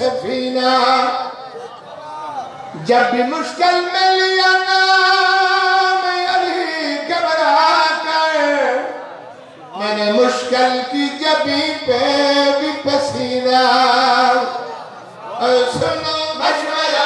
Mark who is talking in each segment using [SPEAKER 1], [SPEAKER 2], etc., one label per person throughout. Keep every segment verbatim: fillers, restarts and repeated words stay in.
[SPEAKER 1] सफीना। जब भी मुश्किल में लिया नाम अली घबरा कर, मैंने मुश्किल की जबी पे भी पसीना। सुनो मशवरा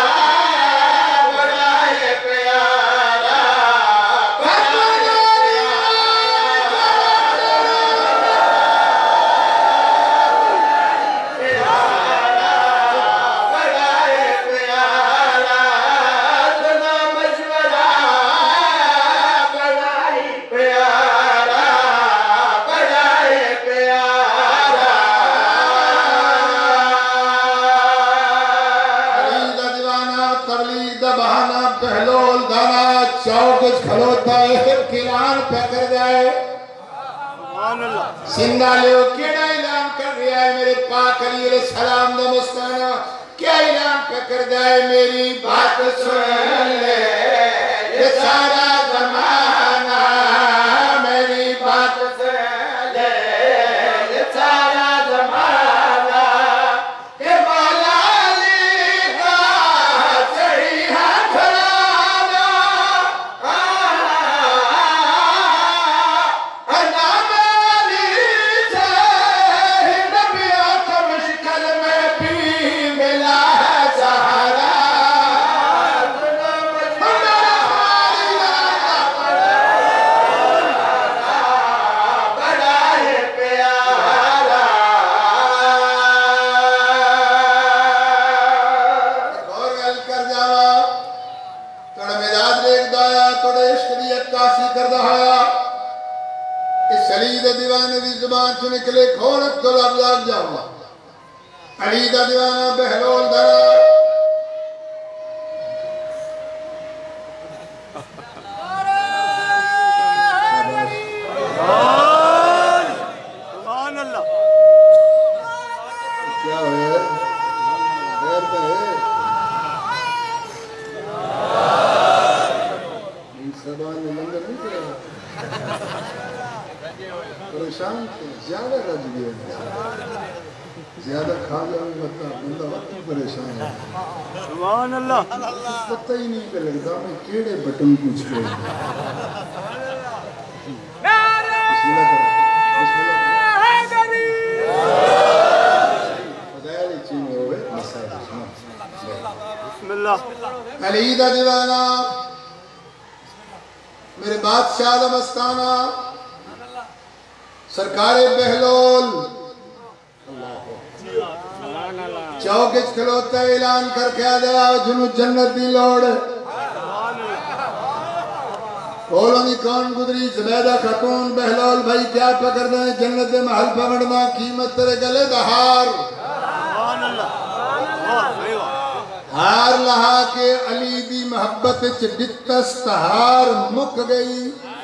[SPEAKER 1] खलोता है किलान पे कर जाए सिंधा लियो केड़ा ऐलान कर रहा है मेरे पाक अली अलैहि सलाम दा मुस्ताना। क्या ऐलान पे कर जाए मेरी बात सुन ले ये सारा ज़माना, मेरी बात सुन ले ये सारा ज़माना। के मौला अली का सही हाथ दीवाने की जुबान से निकले खोल तो लब लग जाऊंगा। अली दा दीवाना बहलोल दरा क्या है परेशान ज्यादा रज गया, ज्यादा खा जाऊंगा बंदा वक्त परेशान है। सुभान अल्लाह, पता ही नहीं पे लगता मैं केड़े बटन पूछ के अली दा दीवाना मेरे बादशाह दा मस्ताना सरकारे बहलोल चौक खलोता ऐलान करके आ गया जुनू जन्नत दी लोड़। कोलों की कौन गुजरी जुबैदा खातून बहलोल भाई क्या पकड़ दे जन्नत दे महल पकड़ना कीमत तेरे गले दा हार हार लहा के अली दी मोहब्बत च दितस हार मुक गई।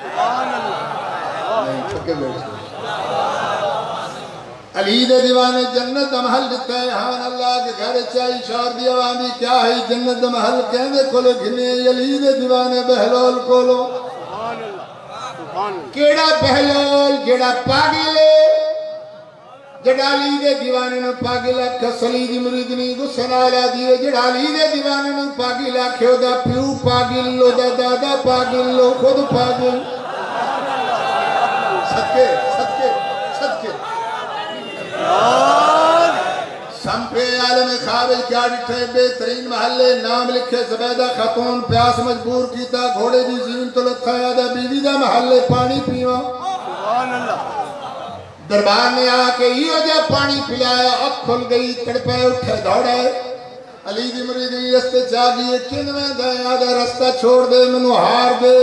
[SPEAKER 1] अली दे दीवाने जन्नत महल दिता है हाँ अल्लाह के घर चाई शौर दी आवाज़ क्या है जन्नत महल कहंदे कोलो घिने अली दे दीवाने बहलोल कोलो केड़ा बहलोल जेड़ा पागल जेड़ा अली दे दीवाने नु पागल कसली दी मुरीदनी गुस्सा नाल आदी जेड़ा अली दे दीवाने नु पागल आखे ओदा प्यू पागल ओदा दादा पागल लो खुद पागल सत्य सत्य सत्य संपे आलम ख्वाब क्या डिठे बेहतरीन महल्ले नाम लिखे जुबैदा खातून प्यास मजबूर कीता घोड़े दी जीन तो लखाया दा बीवी दा महल्ले पानी पीवा। सुभान अल्लाह दरबार ने आके इहो जा पानी पिलाया अख खुल गई तड़पे उठे दौड़े अली दी मुरीदी रस्ते चा गई किनवे दा आदा रास्ता छोड़ दे मैनू हार दे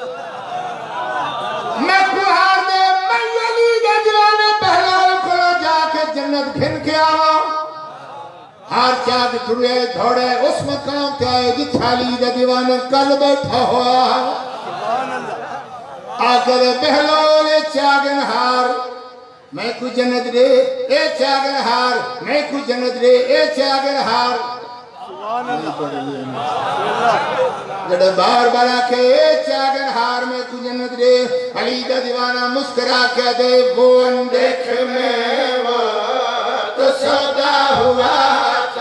[SPEAKER 1] मैं को हार दे मैं अली दे दीवाने बहलोल को जाके जन्नत घिन के आवा। हार चाक टुरे दौड़े उस मकाम पे आए जिथे अली दे दीवाने कल बैठा हुआ। आकर बहलोल चागन हार मैं कुछ जन्नत रे ए चागन हार मैं कुछ जन्नत रे ए चागन हार जड़ बार बार आके ए चागन हार में कुछ जन्नत रे अली दा दीवाना मुस्कुरा के दे वो देख में वो तो सौदा हुआ था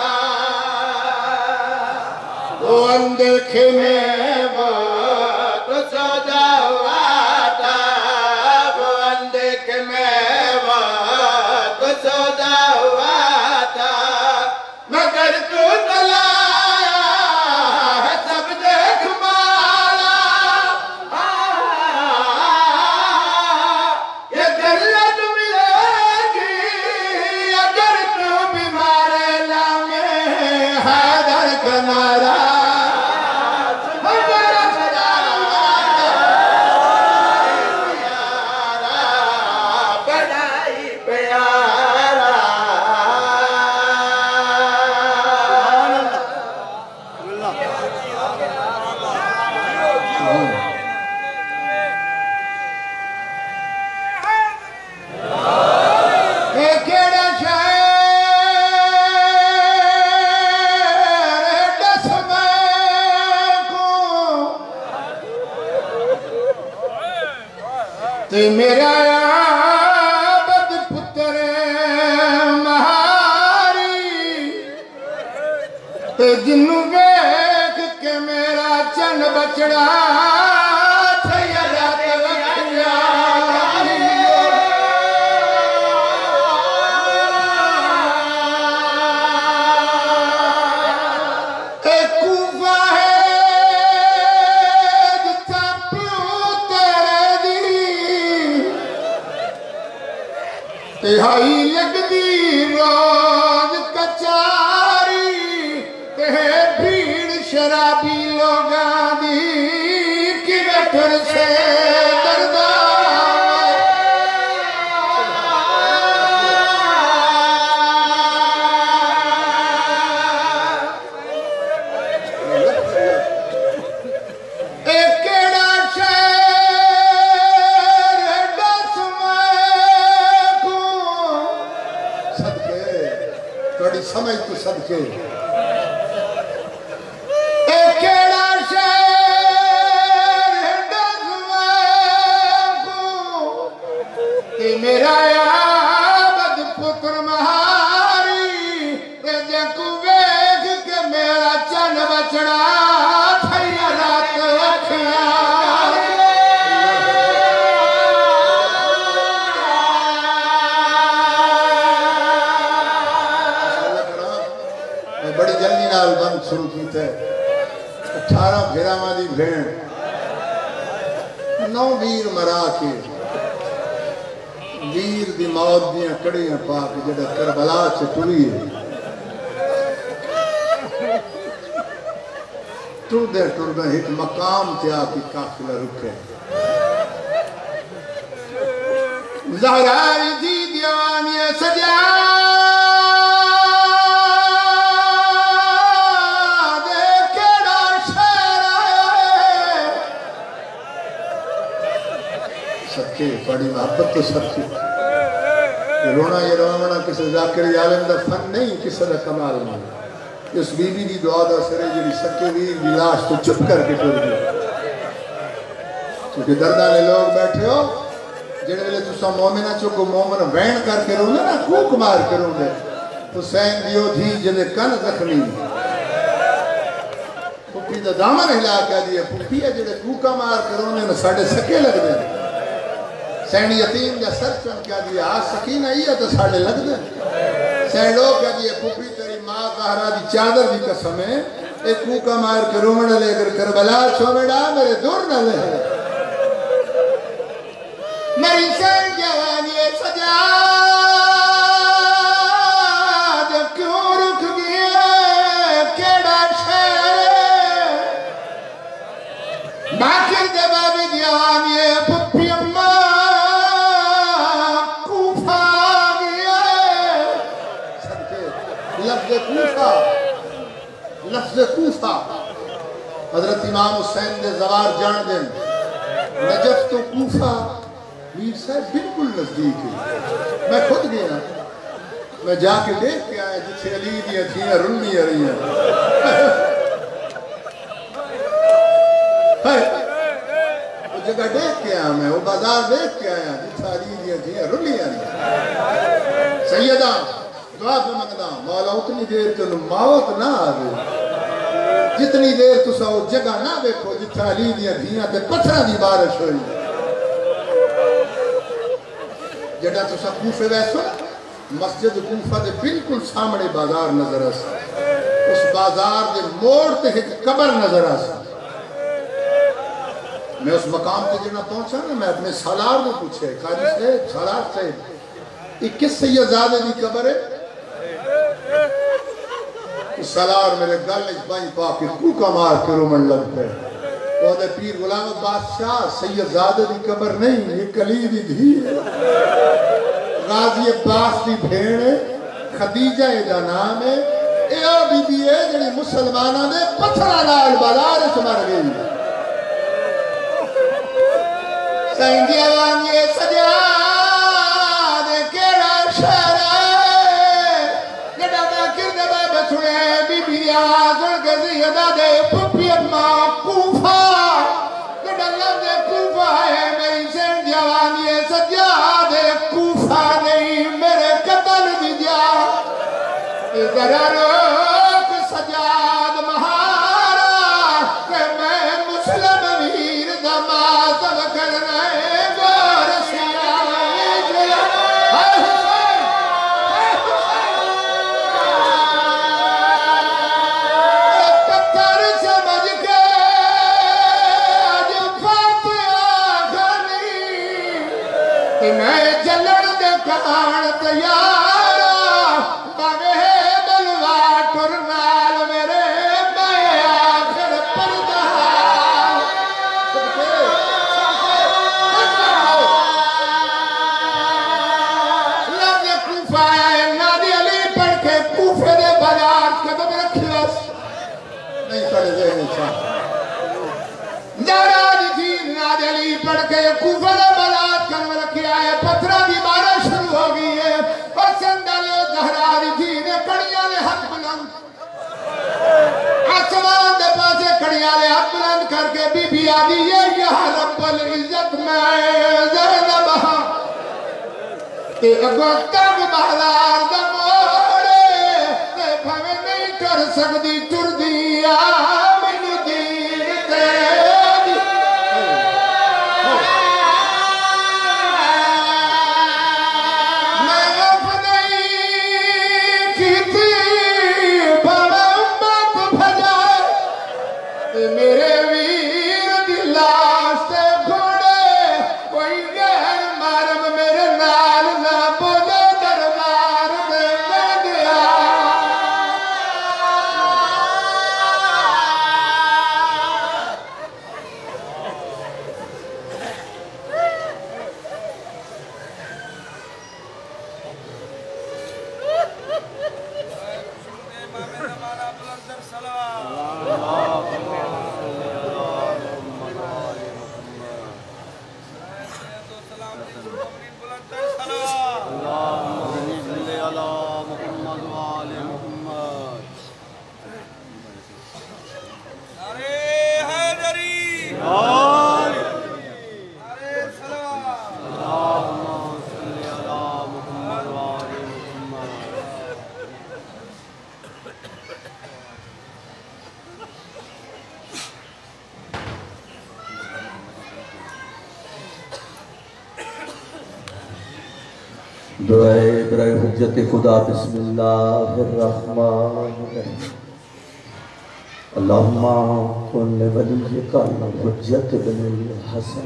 [SPEAKER 1] अनदेखे में वो तो सौदा हुआ था, वो अनदेखे में वो तो सौदा हुआ था, मगर तू तलाया है सब देख माला, ये जन्नत मिलेगी अगर तू बीमार लामे हैदर का नारा ते मेरा आबद पुत्र महारी, ते जिन्नू वेख के मेरा चन बचड़ा थैया जाते वखिया, तिहाई लगदी रोज कचारी, ते भीड़ शराबी लोगां दी किवें ठुर से दरदा, ए केड़ा थोड़ी समझ तो सदके केड़ा शहर मेरा आबद पुत्र महारी, देखू वेख के मेरा चन बचड़ा थैया रात अखिया, बड़ी जल्दी नाल बंद शुरू किया। अठारह फिरावां दी भेण नौ वीर मरा के वीर दी मौत दियां कड़ियां पा के जड़ा करबला च टुरी टुरदे टुरदे एक मकाम ते आके काफिला रुके, ज़हरा दी दीवानी सजा बड़ी मोहब्बत तो सबकी, रोना ये रोना किसी जाकिर आलम का फन नहीं, किसी का कमाल नहीं। इस बीबी की दुआ का असर है जी सच्चे वीर की लाश तो चुप करके टुर गई, क्योंकि दर्द वाले लोग बैठे हो जेड़े वेले तुसा मोमिना चुको मोमिन वैन करके रोंदे ना, कूक मार के रोंदे, हुसैन दियो धी जिंदे कन जख्मी पुप्पी दा दामन हिला के दिए, पुप्पी है जेड़े कूका मार के रोंदे ने साडे सके लगदे, सैन यतीम या सर चन क्या दिया आज सकीन आई है तो साढ़े लग दे, सैन लोग क्या दिए पुपी तेरी माँ ज़हरा दी चादर दी कसम है, एक कूका मार के रोमड़ लेकर करबला छोड़ना मेरे दूर न ले, मेरी सैन जवानी सजा क्यों रुक गया केड़ा शहर, बाकी जवाबी जवानी पुप्पी अम्मा कूफा लफ्ज़ कूफा हजरत इमाम हुसैन ने जवार जान देन नजफ तो कूफा मीर साहब बिल्कुल नजदीक है। मैं खुद गया, मैं जाके देख के आया जिथे अली दियां थियां रुन्नी आ रही वो जगह देख के आया, मैं वो बाजार देख के आया जिथे अली दियां थियां रुन्नी आ रही। सैयदा दुआ पे मंगदा मौला उतनी देर तेन मौत ना आवे, जितनी देर तुसा वो जगह ना देखो जिथे अली दी धियां ते पत्थरां दी बारिश हुई जड़ा तुसा कूफे वैसो मस्जिद कूफा दे बिल्कुल सामने बाजार नजर आ उस बाजार के मोड़ ते एक कबर नजर आ मैं उस मकाम पे जब पहुंचा ना मैं अपने सालार को पूछे कारी से सालार से किस सैयदजादे की कबर है सालार मेरे गल बाई पा के कूका मार के रोमन लग पे वो पीर गुलाम बादशाह सैयदजादे की कबर नहीं ये कली दी धी है गाजी अब्बास की भेड़ खदीजा इहदा नाम है ये बीबी है जी मुसलमानों ने पत्थर नाल बाजार च मर गई सैंदिया वांगे सजाद केड़ा शहर जड़ा मैं किरदे बाबे सुने बीबी आवाज के ज़ियदा दे पुपी अम्मा कूफा जड़ा लफ्ज़ कूफा है मेरी सैंदिया वांगे सजाद कूफा नहीं मेरे कतल दी जा इधर रोक सजाद महारा के मैं मुस्लिम वीर दा मातम करना है गौर सिया पत्थर समझ के आज फातिहा खानी कि मैं जलन दे कान तैयार पढ़ के कूफा दा बलात कर रखिया है पत्थर की बारिश शुरू हो गई है और संदल जहरा दी थी ने कड़ियां ले हाथ बुलंद आसमान दे पासे कड़ियां ले हाथ बुलंद करके बीबी आदि ये यहां रब्बुल इज्जत में ज़ैनब के अगो तब बाजार दा मोड़े ते भावे नहीं कर सकदी टुरदी आ मैनू दीन ते मेरे वीर दी लाश ते घोड़े कोई गैर मारम मेरे नाल ना बोले दरबार दे गया
[SPEAKER 2] दुआए बराए हुज्जत खुदा बिस्मिल्लाहिर्रहमानिर्रहीम अल्लाहुम्मा कुन वलिय्यका हुज्जत बिनिल हसन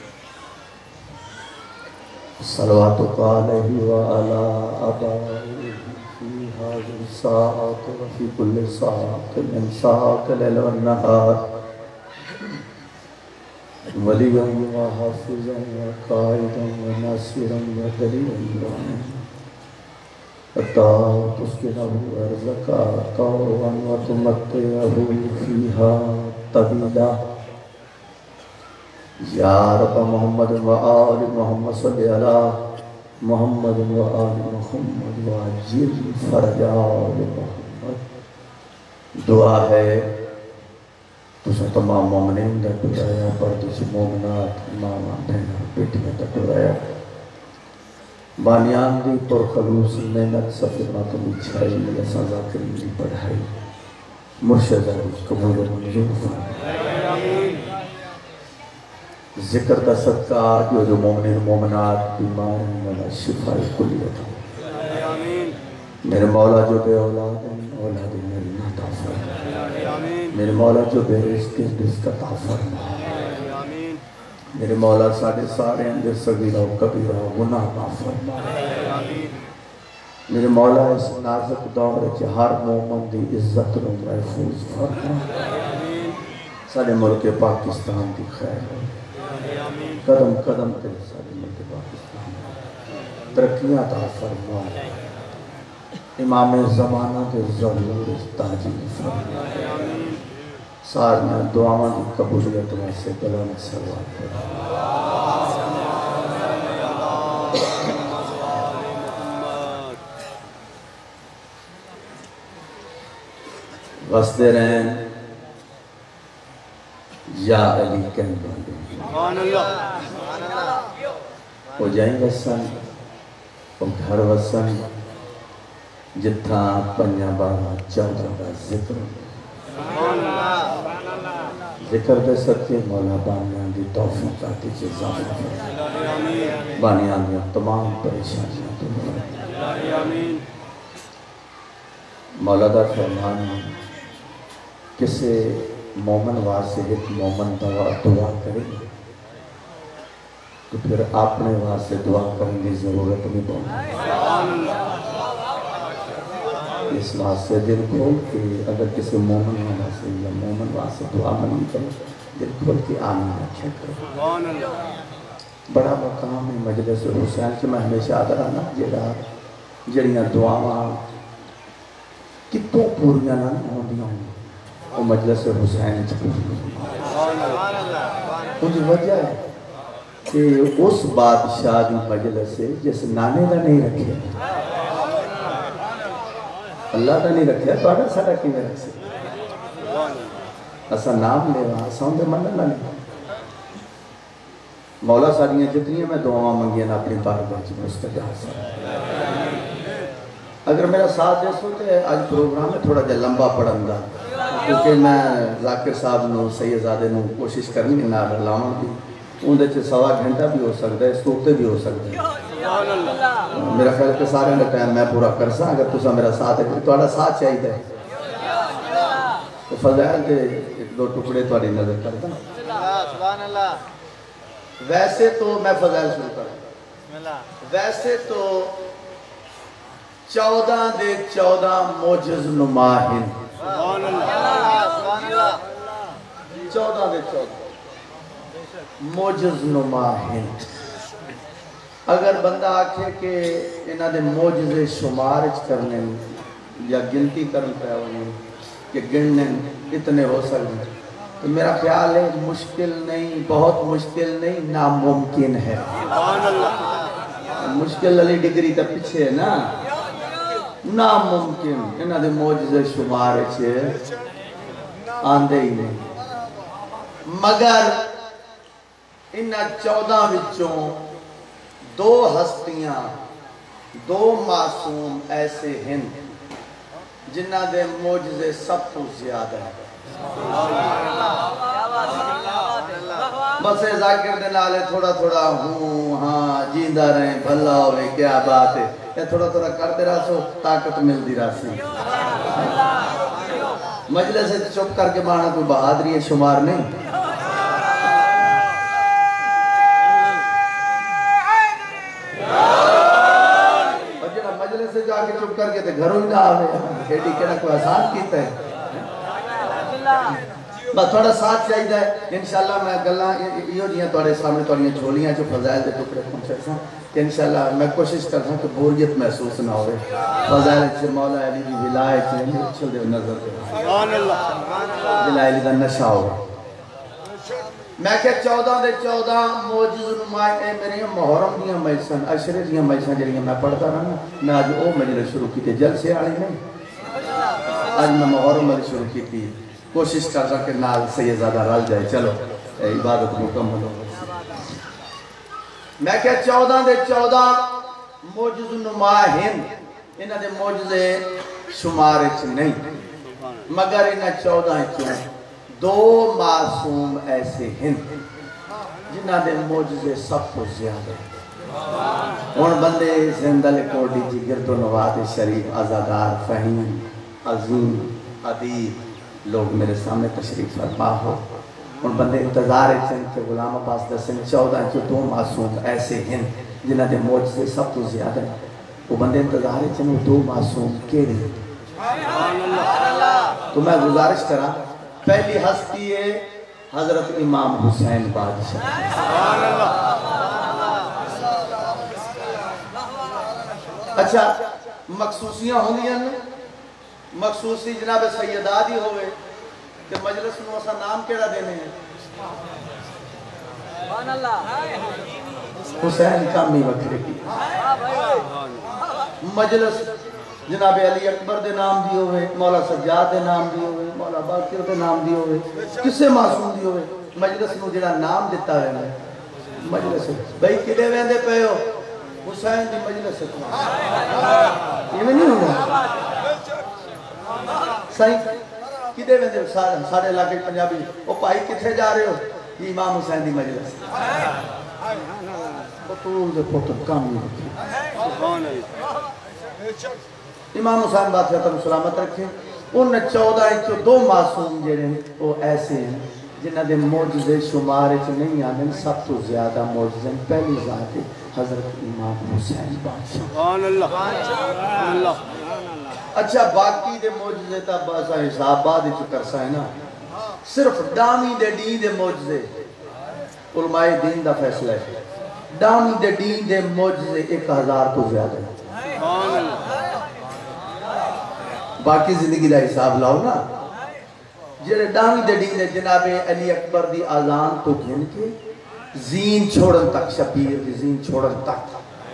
[SPEAKER 2] सलवातुका अलैहि व अला आबाइहि फी हाज़िहि साअति व फी कुल्लि साअतिन मिन साअति लैल व नहार वलिय्यन व हाफ़िज़न व क़ाइदन व नासिरन व दलीलन अता तुस्किनहु अर्ज़का तौअन व तुमत्तिअहु फ़ीहा तवीला या रब मोहम्मद व आल मोहम्मद सल्लि अला मोहम्मद व आल मोहम्मद व अज्जिल फ़रजा मोहम्मद। दुआ है तुसा तमाम मोमिनीन दा टुराया पर तुसी मोमिनात मामा बहना बेटियां दा टुराया बानियान दी पुरखलूस मेहनत सफर मातम छाई असा ज़ाकिरीन दी पढ़ाई मुर्शिद कबूल मंजूर फरमाए। जिक्र का सदका जो जो मोमिन मोमिनात बीमार वाला शिफा कुल्लियत। मेरे मौला जो बे औलाद औलाद मेरी अता फरमाए। मेरे मौला जो बे रिज़्क़ रिज़्क़ अता फरमाए। मेरे मौला साढ़े सारे अंदर सगीरा कबीरा गुनाह माफ़ फरमाए। मेरे मौला इस नाजुक दौर च हर मोमन की इज्जत को महफूज फरमाए। साढ़े मुल्क पाकिस्तान की खैर हो, कदम कदम पे साढ़े मुल्क पाकिस्तान तरक्कियां अता फरमाए। इमाम ज़माना के ज़हूर ताजील फरमाए। सारियां दुआवां की कबूलियत वास्ते बुलंद सलवात वसते रहें या अली कहने वो जाए वसन वो घर वसन जिथा पंजा बारह चौदह का जिक्र जिक्र दे सत्य मौला बानियां की तौफीक आती इजाफा बानियां दी तमाम परेशानियां दूर फरमाए। मौला दा फरमान किसी मोमन वास्ते एक मोमन दवा दुआ करे तो फिर अपने वास्ते दुआ करने की जरूरत नहीं पड़ती। इस वास्ते दिल खोल के अगर किसी मोमन वास्ते या मोमन वास्ते दुआ मनी करे दिल खोल के आमीन रखे करो। बड़ा मकाम है मजलिस हुसैन से मैं हमेशा आदर आना जेड़ा जड़ियाँ दुआवां कितों पूरियां ना होंदियां वो मजलिस हुसैन च पूरी उसकी वजह है कि उस बादशाह की मजलिस से जिस नाने का नहीं रखे अल्लाह का नहीं रखे तो सारा किमें रख सकते असा नाम लेवा असा उनके मनना नहीं। मौला सारियां जितनियां मैं दुआवां मंगियां ना अपनी बारगाह च मुस्तजा अगर मेरा साथ दसो तो आज प्रोग्राम है थोड़ा जहा लंबा पढ़न का क्योंकि मैं जाकिर साहब को सैयदजादे को कोशिश करनी ना लावन की उन्हें सवा घंटा भी हो सकता है इसको उत्ते भी हो सकता है। मेरा ख्याल कि सारे का टाइम मैं पूरा कर सा अगर तुसा मेरा साथ है तो साथ चाहिए तो फज़ैल के एक दो टुकड़े थोड़ी नजर करता। वैसे तो मैं फज़ैल शुरू कर वैसे तो चौदह दे चौदह मोजज़ नुमाहिन चौदह दे चौदह मोजज़ नुमाहिन अगर बंदा आखे कि इन्हों के मोजज़े शुमार करने या गिनती करन पे कि गिनने इतने हो सकते तो मेरा ख्याल है मुश्किल नहीं बहुत मुश्किल नहीं नामुमकिन है। मुश्किल वाली डिग्री तो पीछे है ना नामुमकिन इन्हों के मोजज़े शुमार आंदे ही नहीं मगर इन चौदह विचों दो हस्तियां दो मासूम ऐसे हैं जिन्हां दे मोजज़े सब तो ज्यादा है। बस जाकिर दे नाले थोड़ा थोड़ा हूँ हाँ जींदा रहे भला होवे क्या बात है ये थोड़ा थोड़ा करते रहो ताकत मिलती रही। मजलिस चुप करके बाना कोई बहादुरी है शुमार नहीं। मजलिस से जाके चुप करके तो घरों ही ना आवे एडी केड़ा कोई आसान कीता है बस थोड़ा साथ चाहिए इंशाल्लाह मैं गल्लां इहो जियां तुहाडे सामने तुहाडीआं झोलियां च फज़ाइल दे टुकड़े पहुंचे सा कि इंशाल्लाह मैं कोशिश करदा कि बोरियत महसूस ना होवे फज़ाइल च मौला अली दी विलायत च चल दे नजर दे सुभान अल्लाह विलायत दा नशा हो। मैं क्या चौदह दे चौदह मौजूद नुमाए मेरे मुहर्रम दियां मजलिसां अशरे दियां मजलिसां जड़ियां मैं पढ़ता रहा मैं अज वो मजलिस शुरू की जलसे वाली नहीं अज मैं मुहर्रम वाली शुरू की कोशिश कर रहा कि नाल सैयदजादा रल जाए चलो इबादत मुकम्मल हो। मैं क्या चौदह दे चौदह मौजूद नुमाहिन इन्हां दे मौजज़े शुमार च नहीं मगर इन चौदह चों दो मासूम ऐसे हैं जिन्हां दे मोजज़े सब तो ज्यादा हुण बंदे जिंदल कोडी जी गिरदो नवाज शरीफ अजादार फहीम अजीम अदीब लोग मेरे सामने तशरीफ फरमा हो हुण बंदे इंतजार के गुलाम अब्बास दसन चौदह चो दो मासूम ऐसे हैं जिन्हां दे मोजज़े सब तो ज्यादा वो बंदे इंतजार च दो मासूम केड़े तो मैं गुजारिश करा पहली हस्ती है हजरत इमाम हुसैन बादशाह अच्छा मखसूसियां होंदियां ने मखसूसी जनाब सैयदा दी होवे ते मजलिस नु असा नाम केड़ा देने हैं सुभान अल्लाह हुसैन कामी वखरे की मजलिस जनाब अली अकबर दे नाम दी होवे मौला सज्जाद दे नाम दी होवे मौला बाकिर दे नाम दी होवे किसे मासूम दी होवे मजलिस नु जेड़ा नाम दिता है मजलिस भाई किदे वेंदे पे हो हुसैन दी मजलिस इवें नहीं होगा सही किदे वेंदे सारे सारे इलाके पंजाबी ओ भाई किथे जा रहे हो इमाम हुसैन दी मजलिस बतूल दे पुत्र काम नहीं सुभान अल्लाह इमाम हुसैन बादशाह तक सलामत रखे उन चौदह चो दो मासूम जेड़े वो ऐसे हैं जिन्हां दे मौजज़े शुमार च नहीं आते सब तो ज्यादा मौजज़े पहली जात हजरत इमाम हुसैन बादशाह सुभान अल्लाह सुभान अल्लाह अच्छा बाकी दे मौजज़े ता बस हिसाब बाद विच करसा है ना सिर्फ डामी दे डी दे मौजज़े उलमाए दीन दा फैसला है डामी दे डी दे मौजज़े एक हजार तो ज्यादा है सुभान अल्लाह बाकी जिंदगी का हिसाब लाओ ना जेड़े डावी दे डी ने जनाबे अली अकबर दी आजान तो गिन के जीन छोड़न तक शबीर दी जीन छोड़न तक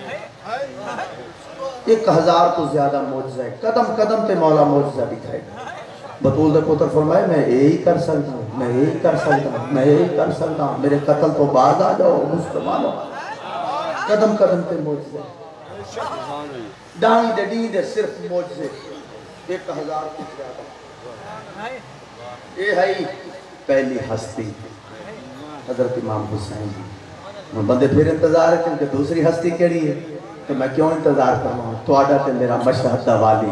[SPEAKER 2] एक हजार तो ज्यादा मौजज़ा है कदम कदम पे मौला मौजज़ा दिखाएगा बतूल दे पुत्र फरमाए मैं यही कर सकता हूँ मैं यही कर सकता हूँ मैं यही कर सकता हूँ मेरे कत्ल तो बाद आ जाओ मुसलमानों कदम कदम पे मौजज़ा डावी दे डी दे सिर्फ मौजज़े एक हजार की ज्यादा ये है पहली हस्ती हजरत इमाम हुसैन जी बंदे फिर इंतजार है कि दूसरी हस्ती केड़ी है तो मैं क्यों इंतजार करना तुहाडा ते मेरा मशहद दा वाली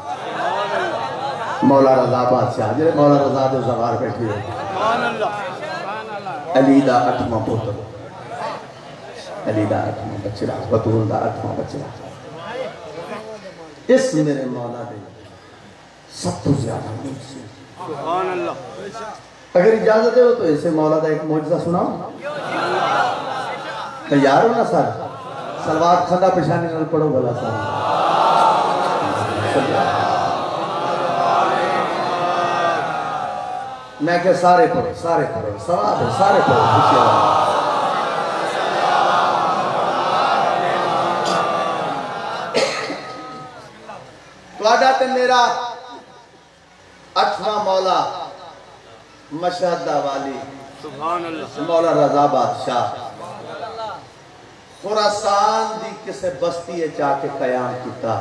[SPEAKER 2] मौला रजा बादशाह जेड़े मौला रजा दे ज़वार बैठे हो सुभान अल्लाह अली दा अठवां पुत्र अली दा अठवां बच्चा बतूल दा अठवां बच्चा इस मेरे मौला दे सब तो ज्यादा सुभान अल्लाह अगर इजाजत हो तो ऐसे मौला का एक मौजज़ा सुनाओ तैयार हो ना सर सलवार खंदा पेशानी नाल पढ़ो भला सर मैं क्या सारे पढ़ो सारे पढ़ो सवाब है सारे पढ़ो खुशियां तुहाडा ते मेरा अठवां मौला मशहद वाली सुभान अल्लाह मौला रजा बादशाह खुरासान दी किसे बस्ती है जाके कयाम किया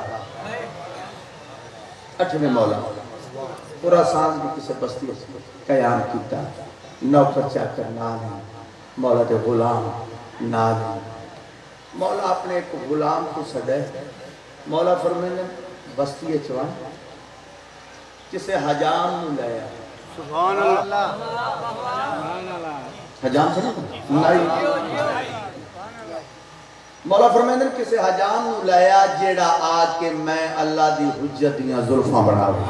[SPEAKER 2] अठवें मौला खुरासान दी किसे बस्ती है कयाम किया नौकर चाकर नाल मौला के गुलाम नाल मौला अपने एक गुलाम को सदे मौला फरमाने बस्ती चवा किसे हजाम नु लाया सुभान अल्लाह हजाम से नहीं मौला फरमांदे किसे हजाम नु लाया जेड़ा आके मैं अल्लाह दी हुज्जत दियां जुल्फां बनावे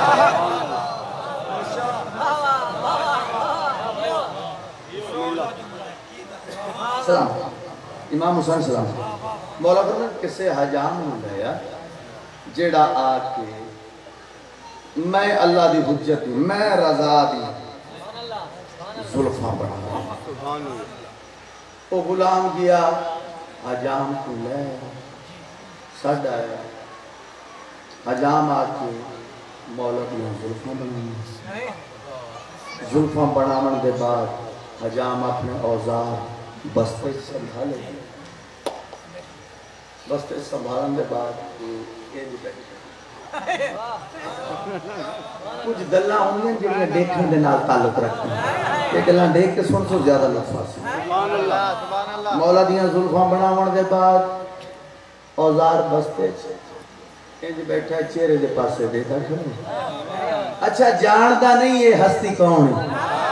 [SPEAKER 2] सलाम इमाम हुसैन सलाम मौला फरमांदे किसे हजाम नु लाया जेड़ा आके मैं अल्लाह दी हुज्जत मैं रजा दी जुल्फां बना सुभान अल्लाह ओ गुलाम गया हजाम को ले सड आया हजाम आके मौला दी जुल्फां बनाई जुल्फां बनावन के बाद हजाम अपने औजार बस्ते संभाले बस्ते संभालने के बाद कुछ गल्लां होंदियां जिहड़ियां देखण दे नाल ताल्लुक रखदियां ये गल्लां देख के सुन सुन ज्यादा लफ्ज़ सुभान अल्लाह सुभान अल्लाह मौला दियां जुल्फां बनावण दे बाद औजार बस्ते इंज बैठा चेहरे दे पासे देखा क्यों अच्छा जानदा नहीं ये हस्ती कौन है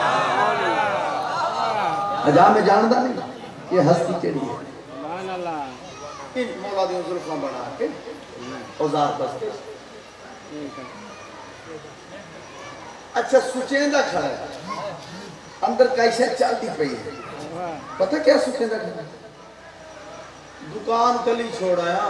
[SPEAKER 2] अजा में जानदा नहीं ये हस्ती केड़ी है सुभान अल्लाह इन मौला दियां जुल्फां बना के औजार बस्ते अच्छा सुचेंदा खड़ा है अंदर कैसे चलती पई है पता क्या सुचेंदा खड़ा दुकान गली छोड़ाया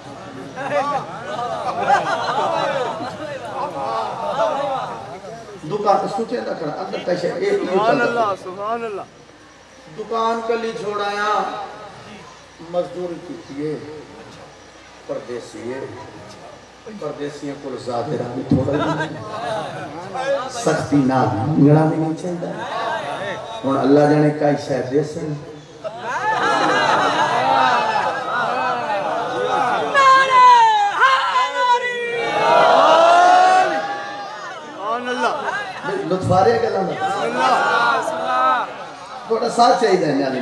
[SPEAKER 2] दुकान सुचेंदा खड़ा अंदर कैसे एक सुभान अल्लाह सुभान अल्लाह दुकान गली छोड़ाया मजदूरी की परदेसी है परदेसियों को ज़ाहिरा भी थोड़ा सख्ती ना मंगना भी नहीं चाहिए हुण अल्लाह जाने काई शायद देसन लुत्फारे गल्लां थोड़ा साथ चाहिए न्याली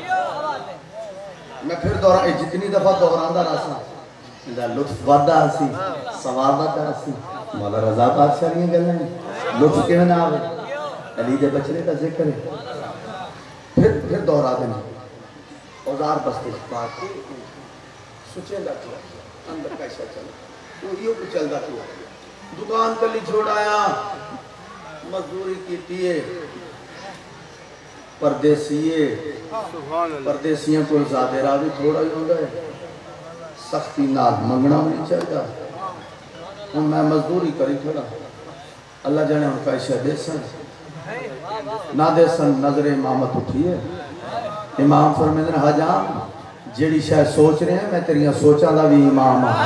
[SPEAKER 2] मैं फिर दोहरा जितनी दफा दोहरांदा रहा इदा लुत्फ वादा सी सवाब वादा सी मौला रजा बादशाह दी गल्लां लुत्फ किवें ना आवे अली दे बचने का जिक्र है फिर फिर दोहरा देना औजार बस्ते पाक सुचेंदा क्यों अंदर कैसा चल तो यो को चलदा क्यों दुकान कली छोड़ाया मजदूरी कीती है परदेसीए परदेसियों को ज़ाहिरा भी थोड़ा ही होंदा है सख्ती नाल मंगना नहीं चाहिए हूँ मैं मजदूरी करी थोड़ा अल्लाह जाने हम कैसा देसन ना देसन नजर इमामत उठी है इमाम फरमाते हैं हजाम जेड़ी शायद सोच रहे हैं मैं तेरिया सोचा का भी इमाम हाँ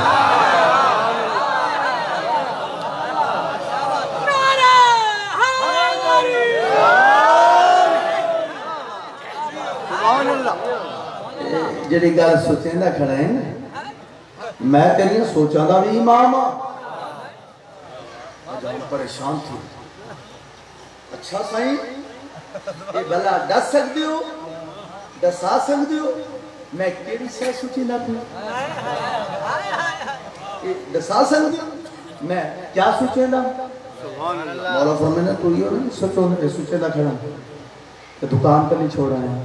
[SPEAKER 2] जेड़ी गल सोचेंदा खड़ा है मैं तेरिया सोचा का भी इमाम हाँ परेशान थी अच्छा साईं ये गला दस सकते हो दसा सकते हो मैं केड़ी शय सोची ना पी दसा सकते हो मैं क्या सोचेंदा मौला फरमाने तू यो नहीं सोचो सोचेंदा खड़ा तो दुकान पर नहीं छोड़ा है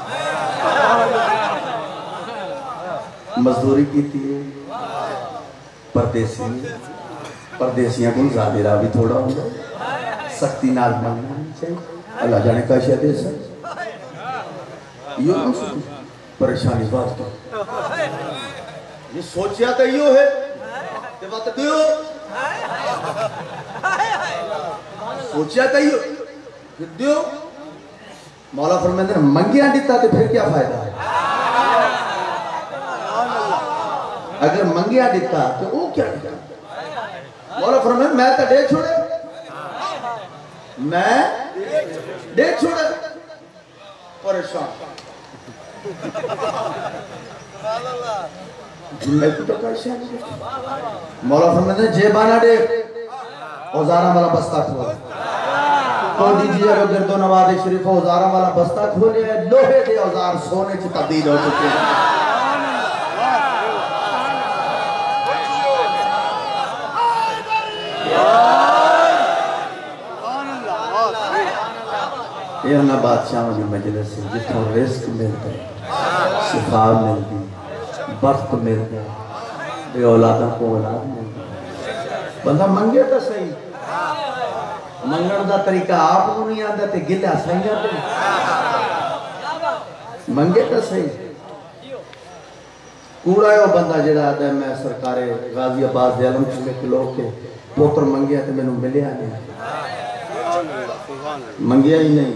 [SPEAKER 2] मजदूरी की थी परदेसी परदेसियां को ज़ाहिरा भी थोड़ा होगा सख्ती नाल मांगना चाहिए अल्लाह जाने का शायद देसन यो परेशानी बात तो ये सोचा तो यो है ते बात दियो सोचा तो यो दियो मौला फरमाते हैं मंगिया दिता तो फिर क्या फायदा है अगर मंगिया दिता तो वो क्या दिता मौला फरमाते मैं तो दे छोड़े मैं दे छोड़े परेशान मौला फरमाते हैं जेबाना दे औजारा वाला बस्ता खोल तो दीजिए अगर गिरदो नवाज शरीफ औजारा वाला बस्ता खोले लोहे के औजार सोने से तब्दील हो चुके हैं ये ना बादशाहों की मजलिस से जिथों रिस्क मिलता है शिफा मिलती बख्त मिलता है औलादा को औलाद मिलती बंदा मंगे तो सही मंगण का तरीका आप को नहीं आता ते गिला सही आते मंगे तो सही कूड़ा है वो बंदा जेड़ा आता है मैं सरकारे गाजियाबाद दे आलम के लोग के पुत्र मंगिया तो मैनू मिलिया नहीं मंगिया ही नहीं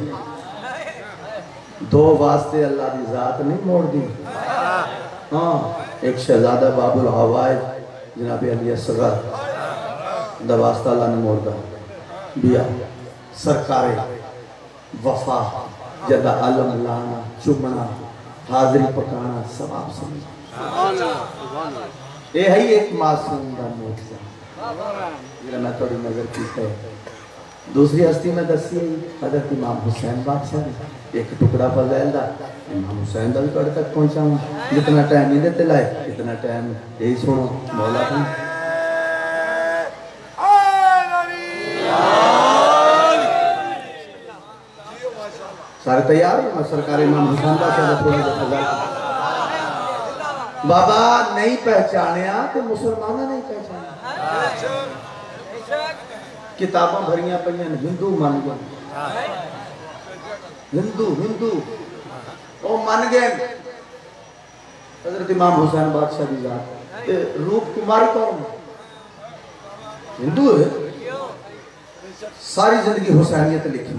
[SPEAKER 2] दो वास्ते अल्लाह की जात नहीं मोड़ दी हाँ एक शहजादा बाबुल हवाए जनाब अली असगर दा वास्ता अल्लाह ने मोड़ दा बिया सरकारे वफा जदा आलम लाना चुमना हाजरी पकाना सब आप समझ ये है एक मासूम का मोजा जरा मैं थोड़ी नजर की है दूसरी हस्ती में दसी हजरत इमाम हुसैन बादशाह एक टुकड़ा फजैल दा इमाम हुसैन दा भी तुहाडे तक पहुंचाऊं जितना टाइम नहीं देते लाए इतना टाइम यही सुनो मौला का सारे तैयार हैं सरकारी इमाम हुसैन बादशाह दा थोड़ा फजैल बाबा नहीं पहचानिया तो मुसलमान नहीं पहचानिया किताबों भरिया पईयां हिंदू मन गए हिंदू हिंदू ओ मन गए हजरत इमाम हुसैन बादशाह की जात ते रूप कुमारी कौन हिंदू है सारी जिंदगी हुसैनियत लिखी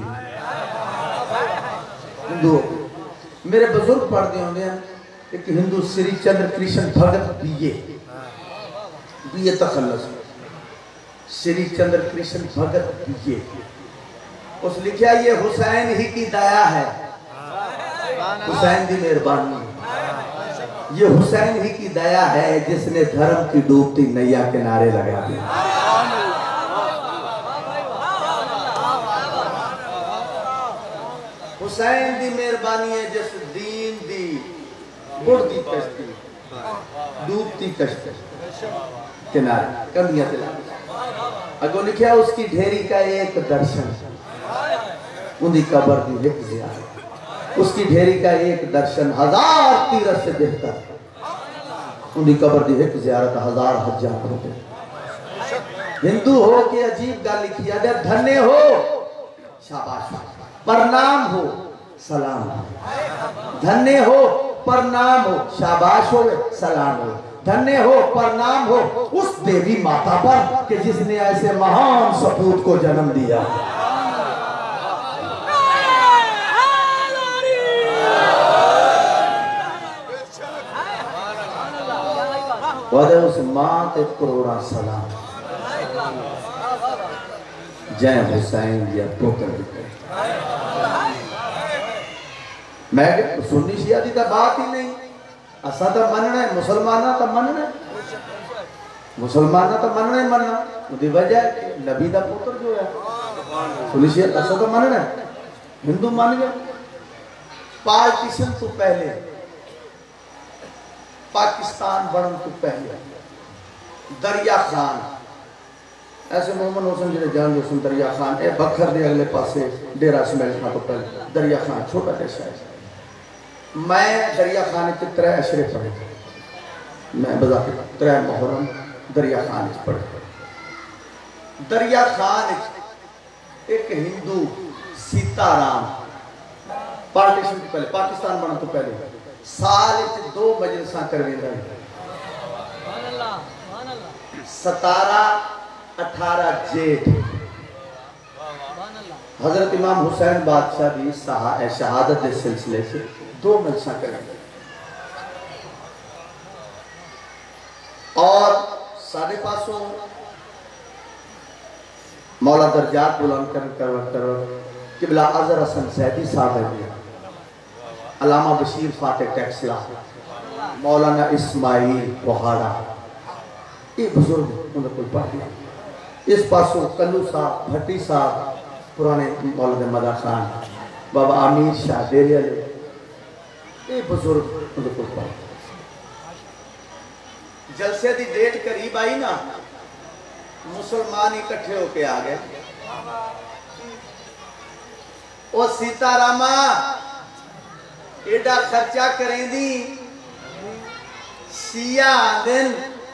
[SPEAKER 2] हिंदू मेरे बुजुर्ग पढ़ते होंगे एक हिंदू श्री चंद्र कृष्ण भगत बीए बीए तखल्लुस श्री चंद्र कृष्ण भगत बीए उस लिखा ये हुसैन ही की दया है हुसैन की मेहरबानी ये हुसैन ही की दया है जिसने धर्म की डूबती नैया किनारे लगा दी हुसैन की मेहरबानी है जिस दीन दी बुढ़ती कश्ती डूबती कश्ती किनारे कंधियां से अगो लिखा उसकी ढेरी का एक दर्शन उनकी कब्र की एक ज़ियारत उसकी ढेरी का एक दर्शन हजार तीरथ से बेहतर उनकी कब्र की एक ज़ियारत हजार हजार रुपए हिंदू हो के अजीब गल लिखी है धन्य हो शाबाश प्रणाम हो सलाम धन्य हो प्रणाम हो शाबाश हो सलाम हो धन्य हो प्रणाम हो उस देवी माता पर कि जिसने ऐसे महान सपूत को जन्म दिया उस मां ते करोड़ा सलाम जय हुसैन या पुत्र मैं सुन्नी शिया की तो बात ही नहीं असा तो मनना है मुसलमाना तो मनना मुसलमाना तो मनना ही मनना उसकी वजह नबी का पुत्र जो है सुन्नी शिया असा तो मनना है हिंदू मान गए पार्टीशन तो पहले पाकिस्तान बनने तो पहले दरिया खान ऐसे मोहम्मद हुसैन जिन्हें जान हुसैन दरिया खान ए बखर के अगले पासे डेरा इसमाइल खान तो पहले दरिया खान छोटा देश है मैं दरिया खान के त्रै अशरे पढ़े मैं बजा त्रै मुहर्रम दरिया खान पढ़े दरिया खान एक हिंदू सीताराम पार्टीशन तो पहले पाकिस्तान बनने तो पहले साल दो मजलिसा करवेंदा सतारह अठारह जेठ हजरत इमाम हुसैन बादशाह की शहादत के सिलसिले से दो मजलिसा करेंगे और साढ़े पासों मौला दर्जात बुलंद कर कर कर किबला अजहर हसन सैदी साहब है अलामा बशीर फातेह टैक्सला मौलाना इस्माइल बुहारा ये बुजुर्ग उन्हें कोई पढ़ इस पासों कल्लू साहब भट्टी साहब पुराने मौलाना मदा खान बाबा आमिर शाह डेरे ये बुजुर्ग उन्हें कोई पढ़ जलसे की डेट करीब आई ना मुसलमान इकट्ठे होके आ गए ओ सीतारामा एडा खर्चा करेंदी सिया दिन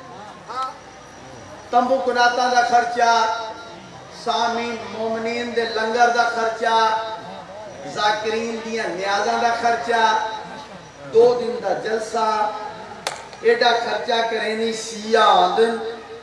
[SPEAKER 2] तंबू कुनाता दा खर्चा सामीन मोमनीन दे लंगर दा खर्चा जाकिरीन दियां न्याज़ां दा खर्चा दो दिन दा जलसा एडा खर्चा करेंदी सिया दिन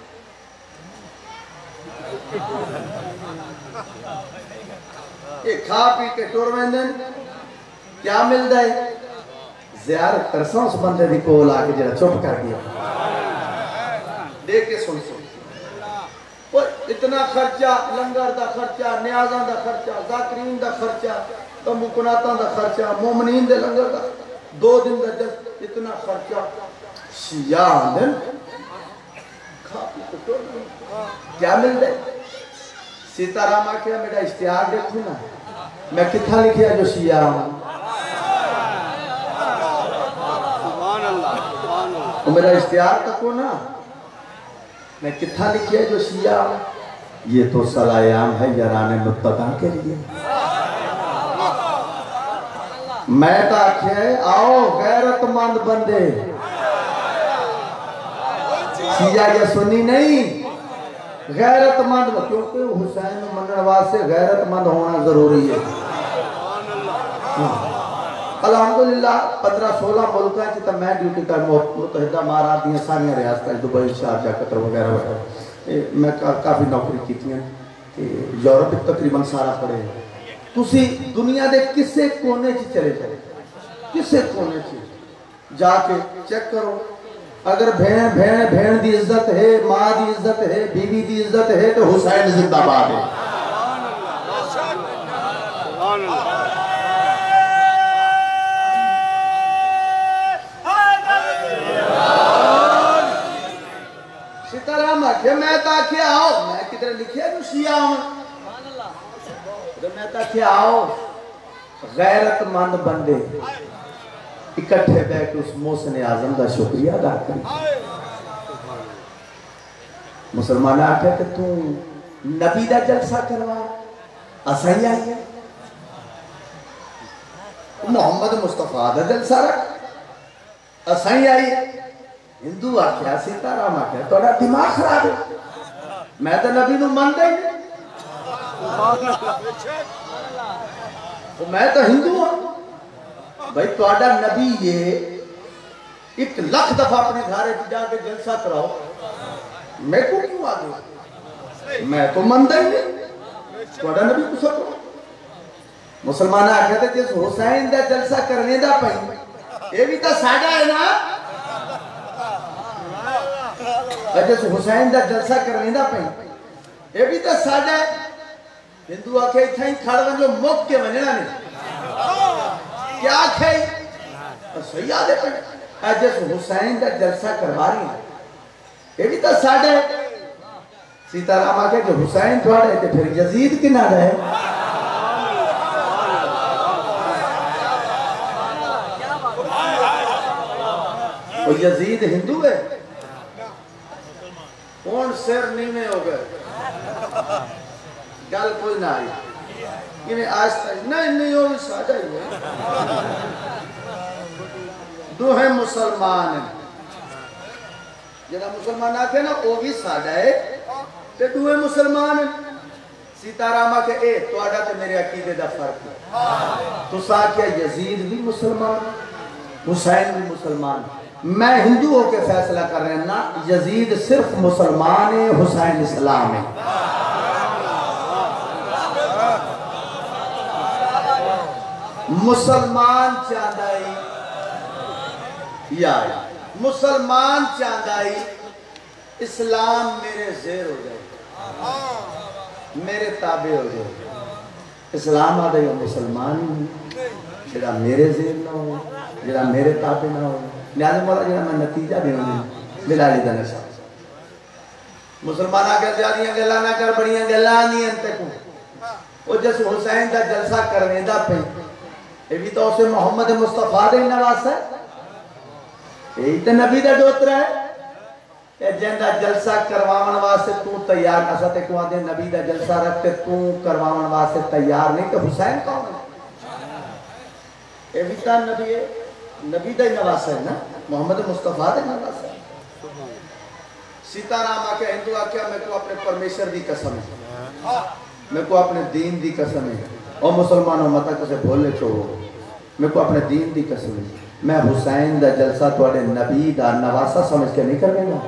[SPEAKER 2] ये खा पी के टुर वेंदन क्या मिलता है ज़ियारत करसा उस बंदे दी कोल आके जरा चुप कर गया देख के सुन सुन और इतना खर्चा लंगर दा खर्चा न्याज़ां दा खर्चा जाकिरीन दा खर्चा तंबू कुनातां दा खर्चा मोमनीन दे लंगर दा दो दिन दा जब इतना खर्चा शिया दिन खा पी क्या मिलता है? सीताराम आख्या मेरा इश्तिहार देखो ना, मैं कितना लिखिया जो शिया हूं। तो मेरा इश्तिहार तको ना, मैं कितना लिखिया जो शिया हूं। ये तो सलायाम है याराने मुत्तका के लिए। मैं तो आख्या आओ गैरतमंद बंदे, शिया या सुन्नी नहीं, गैरतमंद, क्योंकि हुसैन मनने वास्ते गैरतमंद होना जरूरी है। अल्हम्दुलिल्लाह पंद्रह सोलह मुल्क तो मैं ड्यूटी कर मुतहदा अमारात दी सारिया रियासत दुबई शारजा कतर वगैरह वगैरह मैं का, काफ़ी नौकरी की, यूरोप तकरीबन सारा पढ़े। तुसी दुनिया के किसे कोने च चले जाओ, किसे कोने च जाके चेक करो, अगर भेड़ भेड़ भेड़ की इज्जत है, माँ की इज्जत है, बीवी की इज्जत है तो हुसैन जिंदाबाद है। सीताराम आखे मैं तो आखे आओ, मैं किधर लिखे जो शिया हूं, तो मैं तो आखे आओ गैरतमंद बंदे इकट्ठे बैठ उस मोहसिन आजम का शुक्रिया अदा कर। मुसलमान आखे कि तू नबी का जलसा करवा, असही आई है मोहम्मद मुस्तफा का जलसा रख, असही आई है। हिंदू आख्या सीताराम आख्या थोड़ा दिमाग खराब है, मैं तो नबी नूं मनदा ही नहीं, मैं तो हिंदू हूं भाई। तुहाडा नबी ये एक लख दफा अपने घर जाके जलसा कराओ, मैं को क्यों आ गया, मैं तो मनदा ही नहीं, तुहाडा नबी कुछ करो। मुसलमान आख्या थे जिस हुसैन का जलसा करने दा पई, ये भी तो साडा है ना, जिस हुसैन का जलसा करने दा पई, ये भी तो साडा है। हिंदू आखे इतना ही खड़ वजो मुक के वजना नहीं, क्या खे सही आदे पे जिस हुसैन का जलसा करवा रही है, ये भी तो साडा है। सीताराम आखे जो हुसैन थोड़े तो फिर यजीद कि ना रहे, और यजीद हिंदू है, कौन सिर नीवे हो गए, गल कोई ना आई कि आज तक नहीं नहीं हो साझा ही है, दो है मुसलमान, जरा मुसलमान आते ना वो भी साझा है, ते दो है मुसलमान। सीताराम के ए तुहाडा ते मेरे अकीदे दा फर्क है, तो सा क्या यजीद भी मुसलमान, हुसैन भी मुसलमान, मैं हिंदू होकर फैसला कर रहे हैं ना, यजीद सिर्फ मुसलमान है, हुसैन इस्लाम है। मुसलमान चांदाई या मुसलमान चांदाई इस्लाम मेरे जेर हो जाए, मेरे ताबे हो जाए, इस्लाम आ गई मुसलमान जरा मेरे जेर ना हो, जरा मेरे ताबे ना हो, लिहाजा मौला जरा मैं नतीजा भी होने मिला ली दने सा मुसलमान आकर ज्यादा गल्ला ना कर, बड़िया गल्ला नहीं अंते को वो जिस हुसैन का जलसा करने दा पे, ये भी तो उसे मोहम्मद मुस्तफा दे नवास है, यही तो नबी दा डोतरा है, ते जिंदा जलसा करवावन वास्ते तू तैयार असा ते को आदे नबी दा जलसा रख के तू करवावन वास्ते तैयार नहीं, तो हुसैन कौन है, ये भी तो नबी है, नबी दा नवास है ना, मोहम्मद मुस्तफा दे नवास है। सीताराम आके हिंदू आख्या मैं को अपने परमेश्वर की कसम है, मैं को अपने दीन की कसम है, और मुसलमानों मत कसे भोले छोड़ो, मैं को अपने दीन की कसम है, मैं हुसैन दा जलसा तुहाडे नबी दा नवासा समझ के नहीं करवेगा।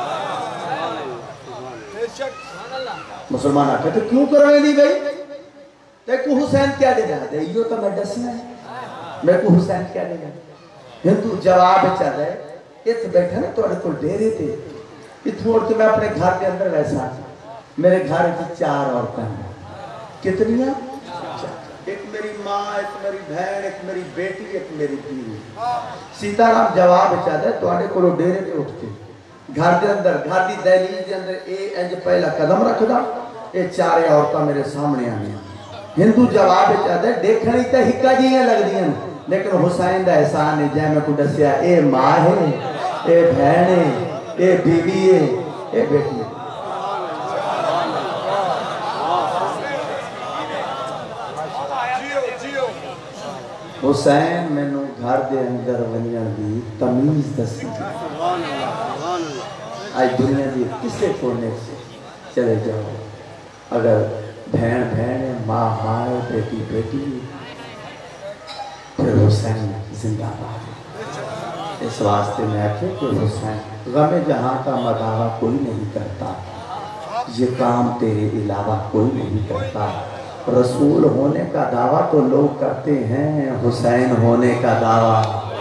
[SPEAKER 2] मुसलमान आखे तो क्यों करवे दी गई, ते को हुसैन क्या देगा, दे यो तो मैं दसना है, मैं को हुसैन क्या देगा। हिंदू जवाब चल रहा है, इत बैठा ना तुहाडे कोल डेरे ते, इथों उठ के मैं अपने घर के अंदर वैसा, मेरे घर की चार औरतें हैं, कितनियां, एक मेरी माँ, एक मेरी बहन, एक मेरी बेटी, एक मेरी बीवी। सीताराम जवाब चाहता है तुहाडे कोलों डेरे पे उठ के घर के अंदर घर की दहलीज के अंदर ये इंज पहला कदम रखदा, ये चारे औरतां मेरे सामने आनियां। हिंदू जवाब चाहते देखने तो हिक्का जियां लगदियां, लेकिन हुसैन का एहसान है जै मैं को दसिया ए मां है, ए बहन है, ए बीवी है, ए बेटी है। हुसैन मैनू घर के अंदर वजन की तमीज दसी। आज दुनिया की किसी कोने से चले जाओ, अगर बहन बहन है, माँ माँ है, बेटी बेटी है, फिर हुसैन जिंदाबाद। इस वास्ते में आखे कि हुसैन गम जहाँ का मदावा कोई नहीं करता, ये काम तेरे अलावा कोई नहीं करता। रसूल होने का दावा तो लोग करते हैं, हुसैन होने का दावा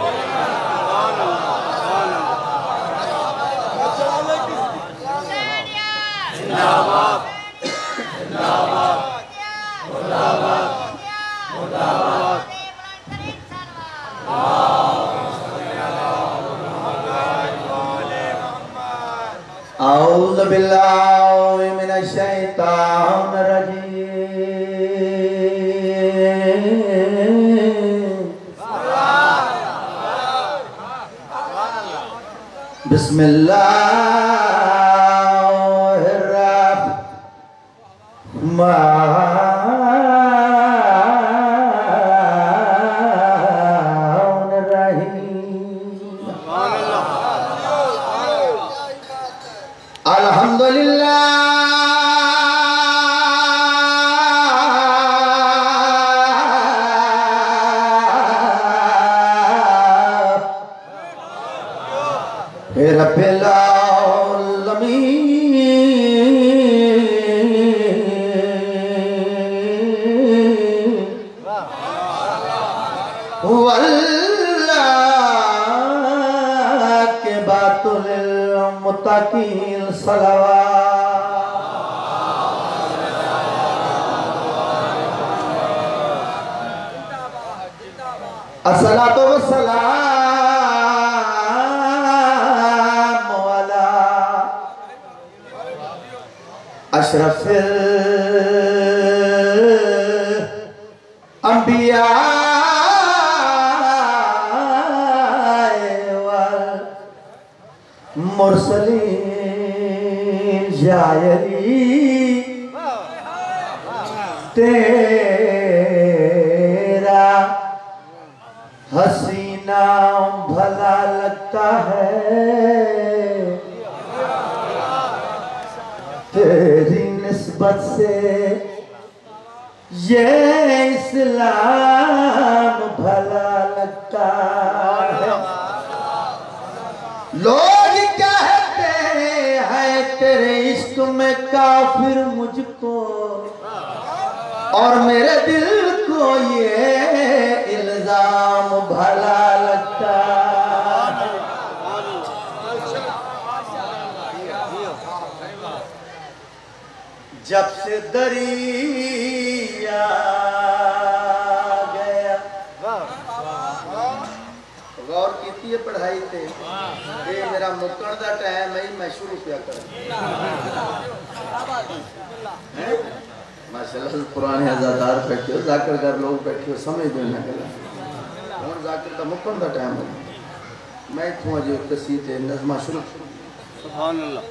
[SPEAKER 2] औज़ु बिल्लाहि मिनश शैतानिर रजीम। बिस्मिल्लाहिर्रहमानिर्रहीम। अल्हम्दुलिल्लाह रब्बिल आलमीन वल्लाकिबातुल मुत्तकीन सलावत अस्सलातु वस्सलाम अला अशरफिल अंबिया वल मुरसलीन। जायरी तेरा हसीना भला लगता है, तेरी निस्बत से ये इस्लाम भला लगता है। लोग कहते हैं तेरे इश्क में काफिर मुझको, और मेरे दिल को ये इल्जाम भला लगता है। जब से दरिया गया, गौर की पढ़ाई थे, ये मेरा मुकण का टाइम है, मैं शुरू किया कर माशाल्लाह। पुराने हजादार बैठे हो, जाकर घर लोग बैठे हो, समझ दो ना गला हूँ जाकर का मुकण का टाइम है। मैं इतों अज कसी थे नज़मा शुरू। सुभान अल्लाह।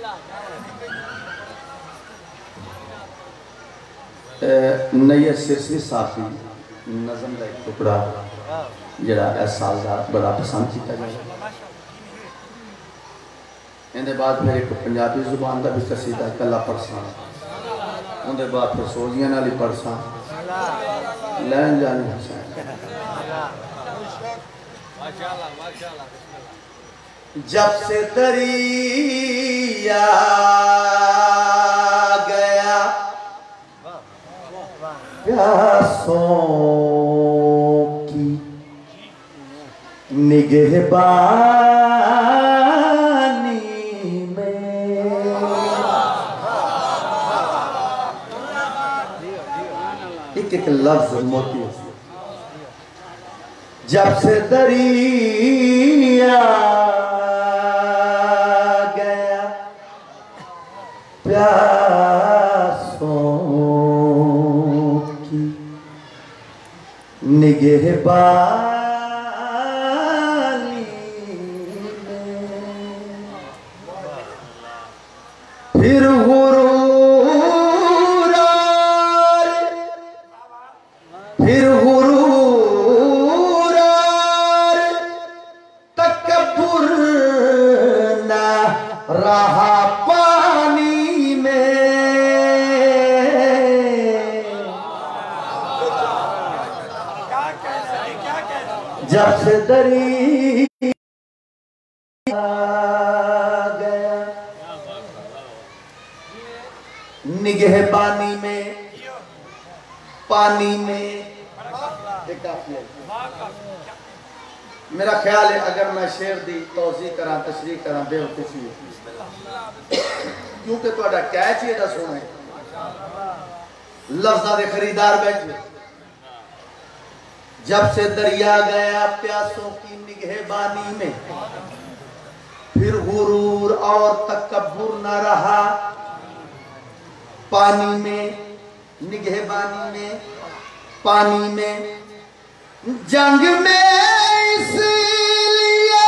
[SPEAKER 2] नैयर सिरसी साफी नज़म का एक टुकड़ा जरा एहसास बड़ा पसंद किया जाए। इहदे बाद फिर एक पंजाबी जुबान का भी कसीदा कला पढ़सा, उनके बाद फिर सोजियां नाल ही पढ़सा लैन जाने हुसैन। जब से दरिया गया प्यासों की निगहबानी में, एक एक लफ्ज मोती। जब से दरिया गया निगहबानी फिर गुरूर फिर गुरूर तकब्बुर ना रहा पानी में जब से दरी गया निगहबानी में पानी में। मेरा ख्याल है अगर मैं शेर दी तौज़ी करा तशरीह करा बेवकूफी क्योंकि तुहाडा कैच ही एडा सोना है लफ्ज़ां दे खरीदार बैठे। जब से दरिया गया प्यासों की निगहबानी में फिर गुरूर और तकब्बुर न रहा पानी में निगहबानी में पानी में। जंग में इसलिए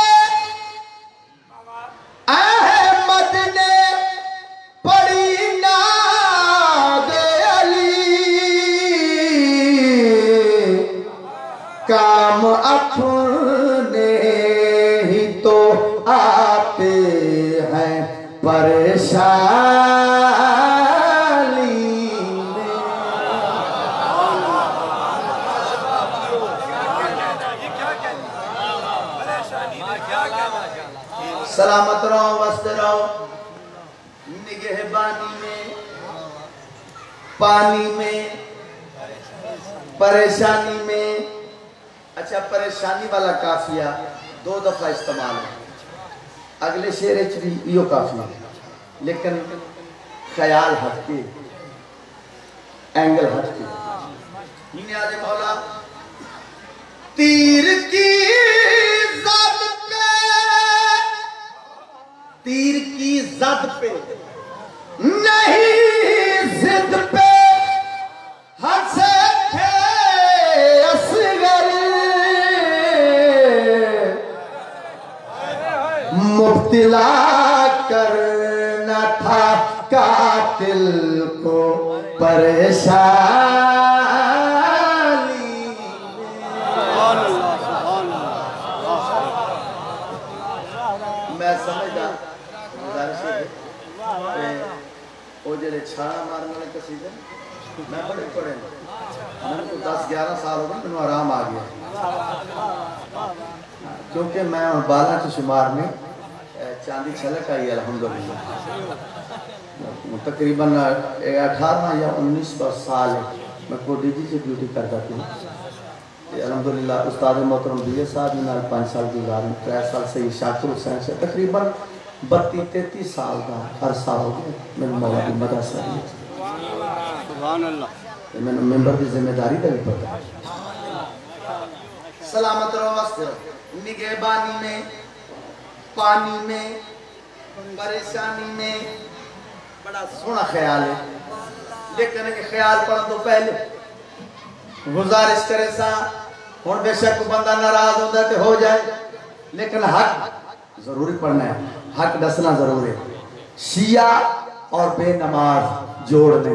[SPEAKER 2] अहमद ने पड़ी नाद अली काम अपने ही तो आते हैं परेशानी में। सलामत रहो मस्त रहो निगहबानी में पानी में परेशानी में। परेशानी वाला काफिया दो दफा इस्तेमाल है, अगले शेर भी यो काफिया, लेकिन ख्याल हटके, एंगल हटके। नियाज़ मौला तीर की ज़द पे, तीर की ज़द पे नहीं जिद पे हंसे थे असगर, मुब्तिला करना था कातिल को परेशानी। मैं समझदा वो जेडे छाड़ा मारने वाले कसीदे मैं बड़े पढ़े, मैंने तो दस ग्यारह साल हो गए, मैंने आराम आ गया क्योंकि मैं बारह के शुमार में चांदी छलक आई अल्हम्दुलिल्लाह। तकरीबन अठारह या उन्नीस साल मैं कोडीजी से ड्यूटी करता थी। अल्हम्दुलिल्लाह उस्ताद मोहतरम बी ए साहब ने पाँच साल की गुजारी, त्रै साल से शाकिर हुसैन से तकरीबन बत्ती तैतीस साल का अरसा हो गया। मेरे मौला की मदद से मैंने मेंबर की जिम्मेदारी का भी पता। सलामत रहो मस्त निगहबानी में पानी में परेशानी में। बड़ा सोना ख्याल है, लेकिन ख्याल पढ़ने तो पहले गुजारिश करे सा हुण बेशक बंदा नाराज होता तो हो जाए, लेकिन हक जरूरी पढ़ना है, हक दसना जरूरी है। शिया और बेनमाज जोड़ दे,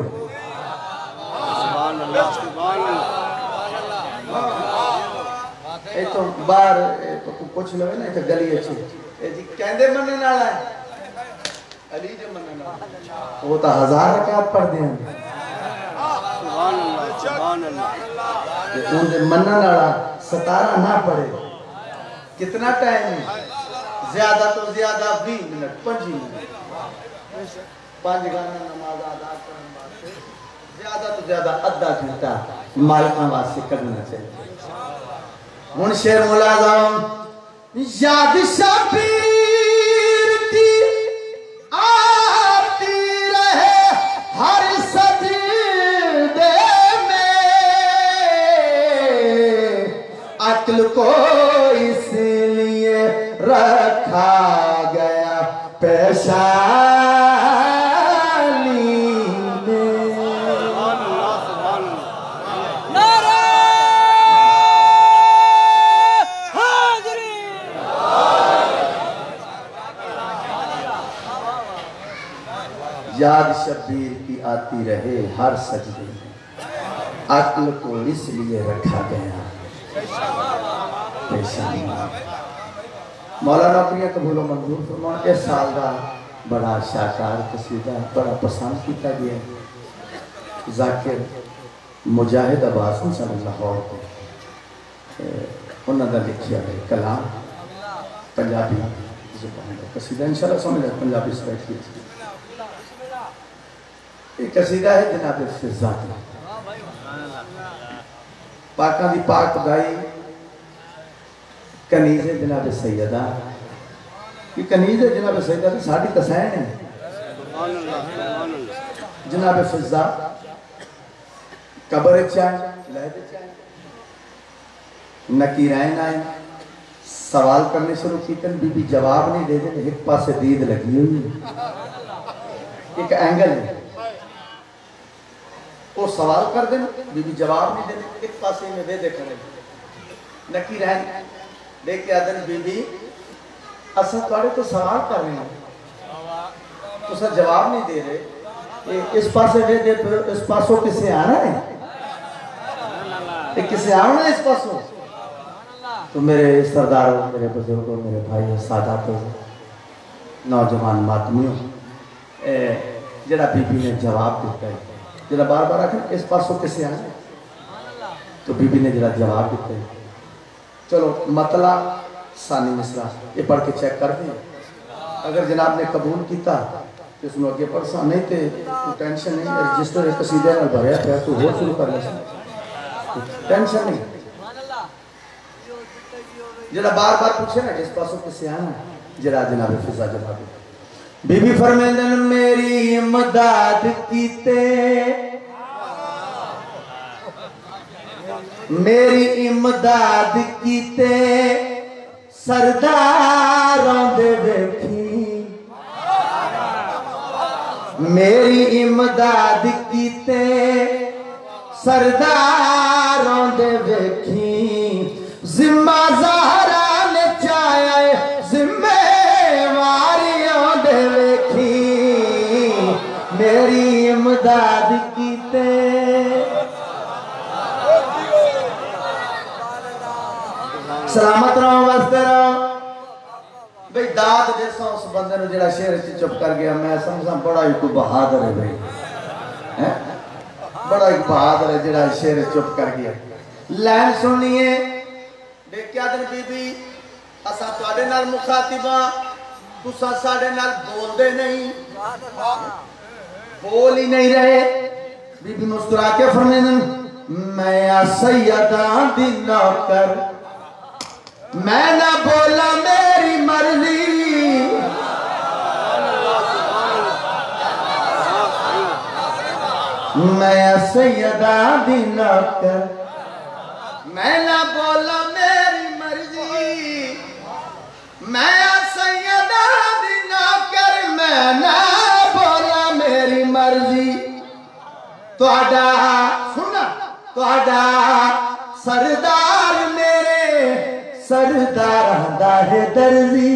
[SPEAKER 2] ए तो बाहर तो कुछ लगे ना, तो गली अच्छी ए जी कहंदे मनने वाला है अली जे मनने वाला वो तो हजार रकात पढ़ दे सुभान अल्लाह सुभान अल्लाह। उनके मनने वाला सतारा ना पढ़े, कितना टाइम है, ज्यादा तो ज्यादा बीस मिनट पाँच मिनट पांच गाना नमाज अदा करने वास्ते ज्यादा तो ज्यादा आधा घंटा मालिका वास्ते करना चाहिए। हुण शेर मुलाज़म याद शबीर की आती रहे हर सजदे में, अक्ल को इसलिए रखा गया पेशानी में। याद शब्बीर की आती रहे हर सजदे में, अक्ल को इसलिए रखा गया पेशानी। मौलाना प्रिया कबूलो मंजूर फरमा। इस साल का बड़ा शाकार कसीदा बड़ा पसंद किया गया। जाकिर मुजाहिद अब्बास हुसैन लाहौर उन्होंने लिखा है कलाम पंजाबी जुबान का कसीदा इंशाल्लाह समझ आए पंजाबी स्पैट की एक कसीदा है जनाब फिजा की पाका दी पाक गाई कनीज है जनाब सैयदा कि कनीज है जनाब सैयदा साड़ी तसैन है जनाब फिजा कबर चाय नकीरैन आए सवाल करने शुरू किए बीबी जवाब नहीं दे दे एक पासे दीद लगी हुई एक एंगल है वो सवाल कर दे बीबी जवाब नहीं दे एक पासे में दे दे करे नकीरैन देख के आदन बीबी असा थोड़े तो सवाल कर रहे हैं तो सर जवाब नहीं दे रहे इस पासे दे दे इस पासों किसे आना है किसे आना है इस पासों। तो मेरे सरदारों मेरे बुजुर्गों मेरे भाइयों सादातों नौजवान मातमियों जरा बीबी ने जवाब दिता है जरा बार बार आखिर इस पासों किसे आना तो बीबी ने जरा जवाब दिता है। चलो मतला सानी मिसरा ये पढ़ के चेक कर दें अगर जनाब ने कबूल किया तो उसमें अगे पढ़ सा नहीं तो टेंशन नहीं रजिस्टर कसीदे नाल भरया पिया तू होर शुरू कर ले टेंशन नहीं जरा बार बार पूछे ना जिस पासों किसे आना जरा जनाब फिजा जनाब बीबी फरमांदन मेरी इमदाद कीते मेरी इमदाद कीते सरदारों दे देखी मेरी इमदाद कीते सरदारों दे देखी जिम्मा ज़हरा ने चाहे जिम्मेवारियों दे देखी मेरी इमदाद कीते सलामत रहो वास्ते रहो भाई दाद जैसा उस बंदे ने जेड़ा शेर च चुप कर गया मैं समझा बड़ा ही कोई बहादुर है भाई हैं बड़ा ही बहादुर है जेड़ा शेर चुप कर गया। लैन सुनिए देखिया दिन बीबी असा तुहाडे नाल मुखातिबा तुसा साडे नाल बोलदे नहीं बोल ही नहीं रहे। बीबी मुस्कुरा के फरमांदन मैं सैयदा दी नौकर मैं ना बोला मेरी मर्जी मैं सैयदा दी नौकर मैं ना बोला मेरी मर्जी मैं सैयदा दी नौकर मैं ना बोला मेरी मर्जी तुहाडा सुना तुहाडा सरदार मेरे सरदार दा है दर्जी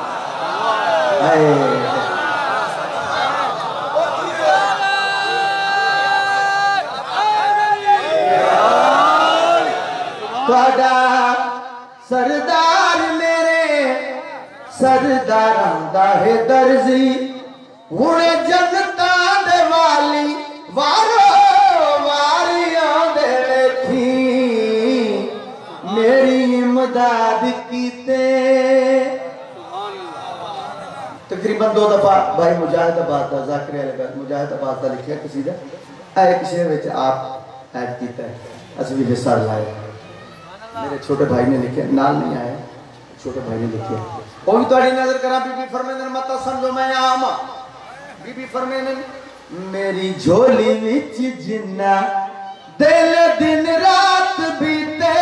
[SPEAKER 2] तुहाडा सरदार मेरे सरदार दा है दर्जी हुणे जनता दे वाली वारो वारियों दे देखी मेरी इमदाद कीते। तकरीबन दो दफा भाई मुजाहिद अब्बास दा जाकिर अलग मुजाहिद अब्बास दा लिखिया कसीदा एक शेर विच आप ऐड कीता है असं भी हिस्सा लाए मेरे छोटे भाई ने लिखे नाल नहीं आए छोटे भाई ने लिखे वो भी तुहाडी नजर करा बीबी फरमांदन मत समझो मैं आम बीबी फरमांदन मेरी झोली विच जिन्ना दिल दिन रात बीते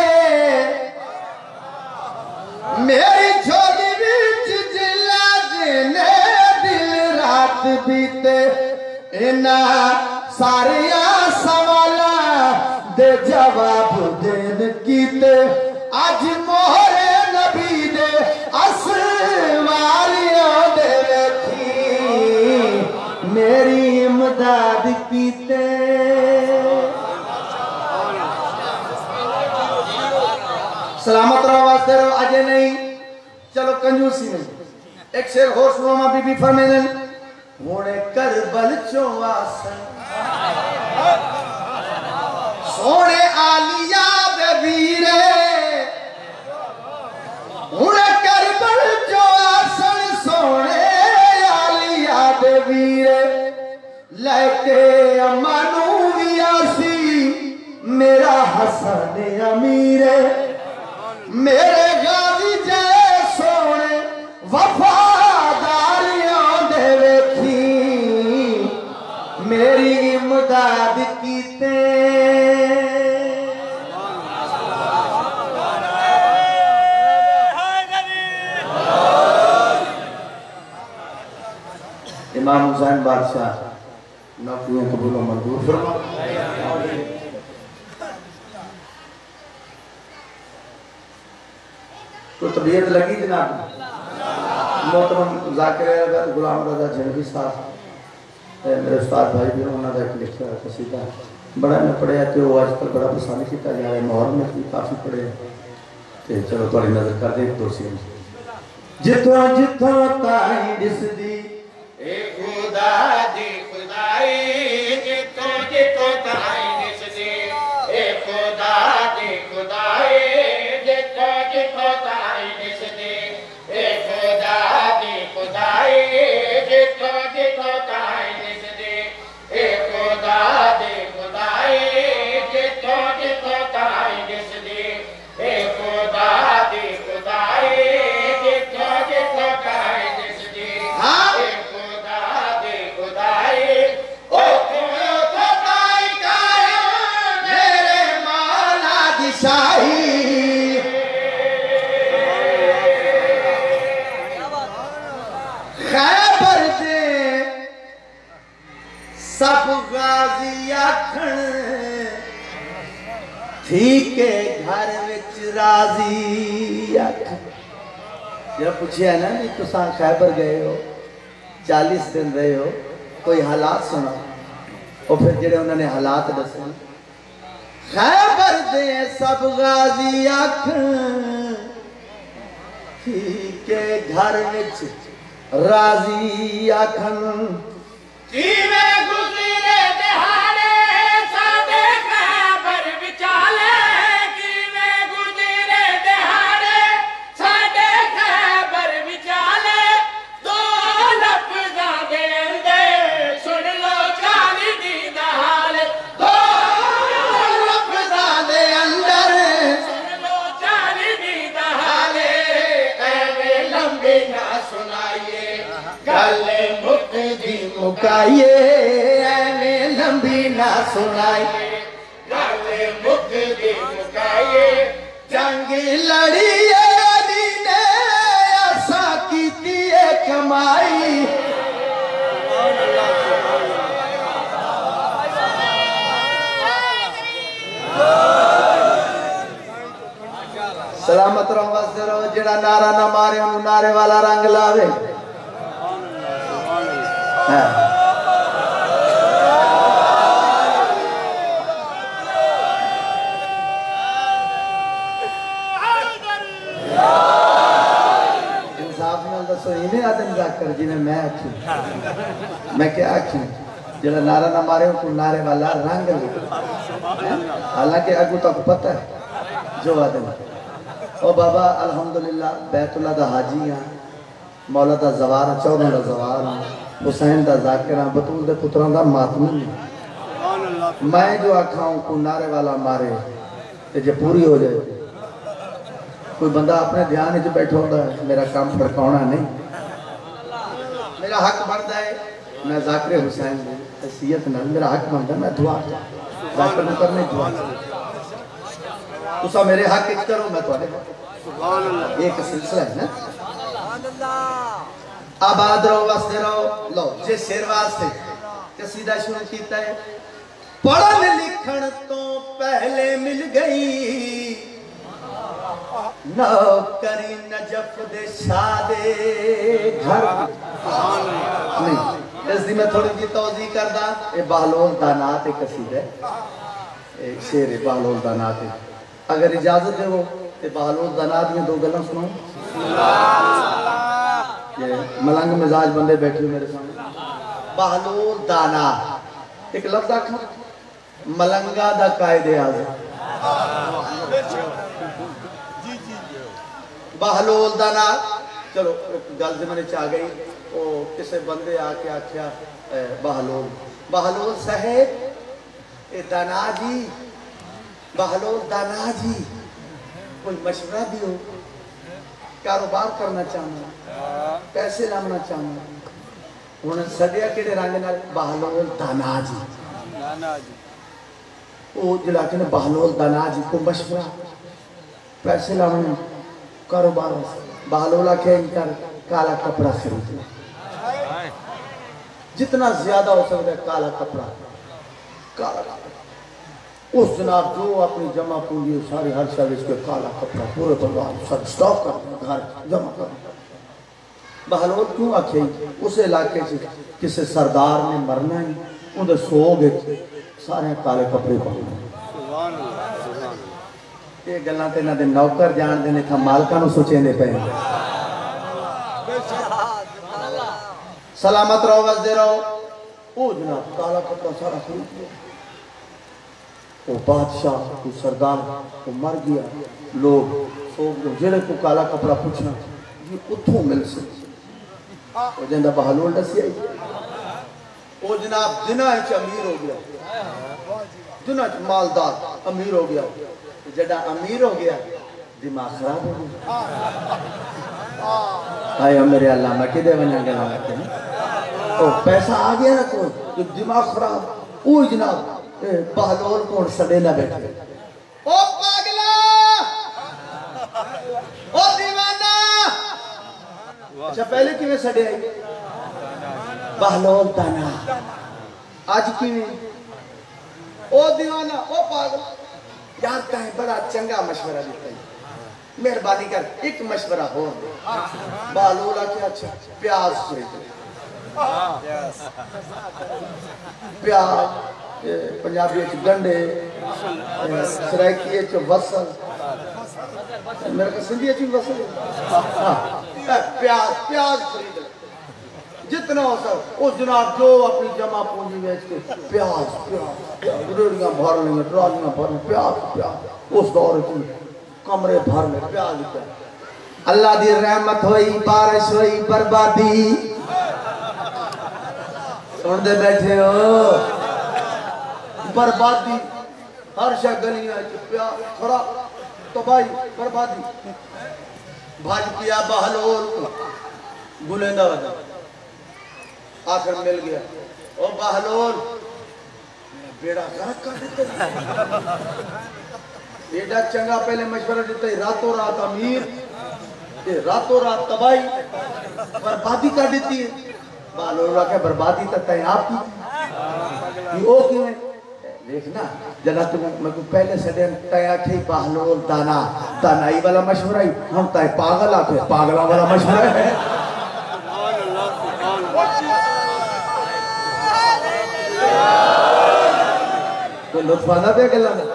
[SPEAKER 2] मेरी झोली विच जिन्ना जिन्ने दिल रात बीते इना सारिया सवाला दे जवाब देन कीते आज मोहरे नबी दे असवालियों दे देखी मेरी कीते सलामत रहो वास्ते रहो अजे नहीं चलो कंजूसी नहीं। एक शेर होश सुनामा बीबी फरमाने हुणे करबल चो आसन सोने आलिया दे वीरे हुणे करबल चो आसन सोने आलिया दे वीरे लेके अम्मानू भी आसी मेरा हसन अमीरे मेरे गाजी जय सोने वफादारियों दे वेखी मेरी इमदाद कीते इमाम हुसैन बादशाह नौकरियों कबूल और मंजूर फरमा। तो तबीयत लगी जनाब मोहतरम ज़ाकिर गुलाम रज़ा झंडी साहब मेरे उस्ताद भाई भी उन्होंने एक लिखा कसीदा बड़ा मैं पढ़िया तो आजकल बड़ा पसंद किया जा रहा है माहौल में भी काफ़ी पढ़े तो चलो थोड़ी नजर कर दे दो सी जिथों जिथों ताई दिसदी
[SPEAKER 1] ए खुदा दी खुदाई जिथों जिथों ताई दिसदी ए खुदा दी खुदाई जिथों जिथों ताई दिसदी ए खुदा दी खुदाई जिथों जिथों ताई दिसदी ए खुदा दी खुदाई जिथों जिथों ताई दिसदी ए खुदा दी खुदाई जिथों जिथों ताई दिसदी हाँ ए खुदा दी खुदाई ओ कोयो खुदाई काया मेरे मौला दी शाही
[SPEAKER 2] खैबर दे सब गाजी आखण ठीक है घर विच राजी आखण जब पूछे ना कि तुसा खैबर गए हो चालीस दिन रहे हो कोई हालात सुना और फिर जेड़े उन्होंने हालात दसे खैबर दे सब गाजी आखण ठीक है घर विच राजी आखन
[SPEAKER 1] जीवे गुजरे दिहाड़े सादे खैबर विचाले जीवे गुजरे दिहाड़े सादे खैबर विचाले दो लफ्ज़ां दे अंदर सुन लो चाली दी हाल दो
[SPEAKER 2] लफ्ज़ां दे अंदर
[SPEAKER 1] सुन लो चाली दी हाल ऐवें लंबी ना सुनाइए गल मुकदी
[SPEAKER 2] मुकाइए ऐवें लंबी ना सुनाई
[SPEAKER 1] गल मुकदी मुकाइए
[SPEAKER 2] जंग लड़िए अली ने ऐसा कीती है कमाई सलामत रहो वास्ते रहो जेड़ा नारा ना मारे उन्हें नारे वाला रंग लावे हाँ। इंसाफ नाल दसो इन्हें आदम जाकर जिन्हें मैं आखी मैं क्या आखी जेड़ा नारा ना मारे उनको नारे वाला रंग हालांकि अगू तक पता है जो आदम ओ बाबा अल्हम्दुलिल्लाह बैतुल्लाह दा हाजी हां मौला दा जवार चौदह दा जवार हुसैन दा जाकिर बतूल दे पुत्रां दा मातमी मैं जो आखा को नारे वाला मारे ते जे पूरी हो जाए कोई बंदा अपने ध्यान च बैठा होता है मेरा काम फड़काउणा नहीं मेरा हक बनता है मैं जाकिर हुसैन दी हैसियत नाल मेरा हक बनता मैं दुआ जाकिर नूं करने दुआ तुसा मेरे हक इच करो मैं तुहाडे सुभान अल्लाह एक सिलसिला है ना आबाद रहो वास्ते रहो लो जे शेर वास्ते कसीदा शुरू कीता है पढ़न लिखण तो पहले मिल गई नौकरी नजफ दे शादे घर नहीं इस इसकी मैं थोड़ी जी तौजी करदा। ये बहलोल दा नात एक कसीदा है, एक शेर है बहलोल दा नात है। अगर इजाजत देवो तो बहलोल दा नात में दो गल्लां सुनाऊं। ये मलंग मिजाज बंदे बैठे मेरे सामने। बहलोल दा नात एक लफ्ज आखा मलंगा दा कायदे आज़म। बहलोल दा नात चलो गल जमाने च आ गई। वो किसी बंदे आके आख्या बहलोल बहलोल साहेब ए दाना जी बहलोल दाना जी कोई मशवरा दियो, कारोबार करना चाहना, पैसे लाना चाहना। हुण सदिया किहड़े रंग नाल बहलोल दाना जी वो जिला के बहलोल दाना जी को मशवरा पैसे लाना कारोबार। बहलोल आखे इनका काला कपड़ा खरीद ले, जितना ज्यादा हो सकता है काला कपड़ा काला उस जनाब जो अपनी जमा पूंजी सारी हर सर्विस के काला कपड़ा पूरे परिवार सब स्टॉक कर घर जमा कर। बहलोल क्यों आखे उस इलाके से किसी सरदार ने मरना ही उन्हें सो गए सारे काले कपड़े पाने। ये गल्लां ते इन्हां दे नौकर जानदे ने था मालकां नूं सोचेंदे पे। सलामत रहो वसदे रहो। ओ जनाब काला कपड़ा सारा खरीद लिया। वो बादशाह को सरदार को मर गया, लोग सोच जेड़े को काला कपड़ा पूछना ये उठों मिल से वो जिंदा बहलोल दसी आई। वो जनाब जिना च अमीर हो गया, जिना च मालदार अमीर हो गया। जड़ा अमीर हो गया दिमाग खराब हो गया। आए मेरे अल्लाह मैं किधे वना गला करते हैं। ओ पैसा आ गया ना कोई तो दिमाग खराब। ओ जनाब बहलोल कौन सड़े ना बैठे। ओ पागला ओ दीवाना। अच्छा पहले किवें सड़े आई बहलोल दाना आज किवें ओ दीवाना ओ पागल। यार कहीं बड़ा चंगा मशवरा दिता है, मेहरबानी कर एक मशवरा हो। बहलोल आखे अच्छा प्याज खरीद प्याज पंजाबी च गंढे सराइकी च वसल मेरे को सिंधी च वसल प्याज प्याज खरीद जितना हो सक वो जनाब जो अपनी जमा पूंजी बेच के प्याज प्याज रेड़ियां भर लेंगे ट्रालियां भर प्याज प्याज उस दौर की कमरे भर में प्याज। अल्लाह दी रहमत हुई बारिश हुई बर्बादी सुनते बैठे हो बर्बादी हर शा गलियां प्याज खरा तबाही बर्बादी। भज पिया बहलोल गुलेंदा वजह आखिर मिल गया। ओ बहलोल बेड़ा गर्क कर देते एडा चंगा पहले मशवरा देते रातों रात अमीर रातों रात तबाही बर्बादी कर देती है। बहलोल आके बर्बादी तक तय आपकी ओ क्यों देखना जना तुम मैं को पहले सडे तय आखे बहलोल दाना दानाई वाला मशवरा ही हम तय पागल आखे पागला वाला मशवरा है। कोई लुत्फ आंदा पे गल्लां दा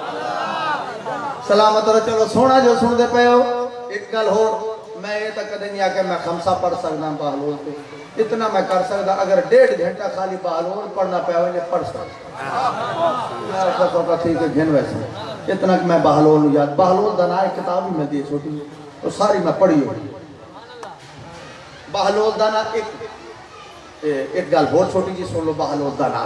[SPEAKER 2] सलामत रहो। चलो सोना जो सुनते पे हो एक गल हो मैं ये तक कदे नहीं आके मैं खमसा पढ़ सकदा बहलोल पे इतना मैं कर सकदा। अगर डेढ़ घंटा खाली बहलोल पढ़ना पे हो पढ़ सकदा ठीक है घिन वैसे इतना मैं बहलोल याद बहलोल दाना एक किताब ही मिलती है छोटी तो सारी मैं पढ़ी हो। बहलोल दाना एक एक गल बहुत छोटी जी सुन लो। बहलोल दाना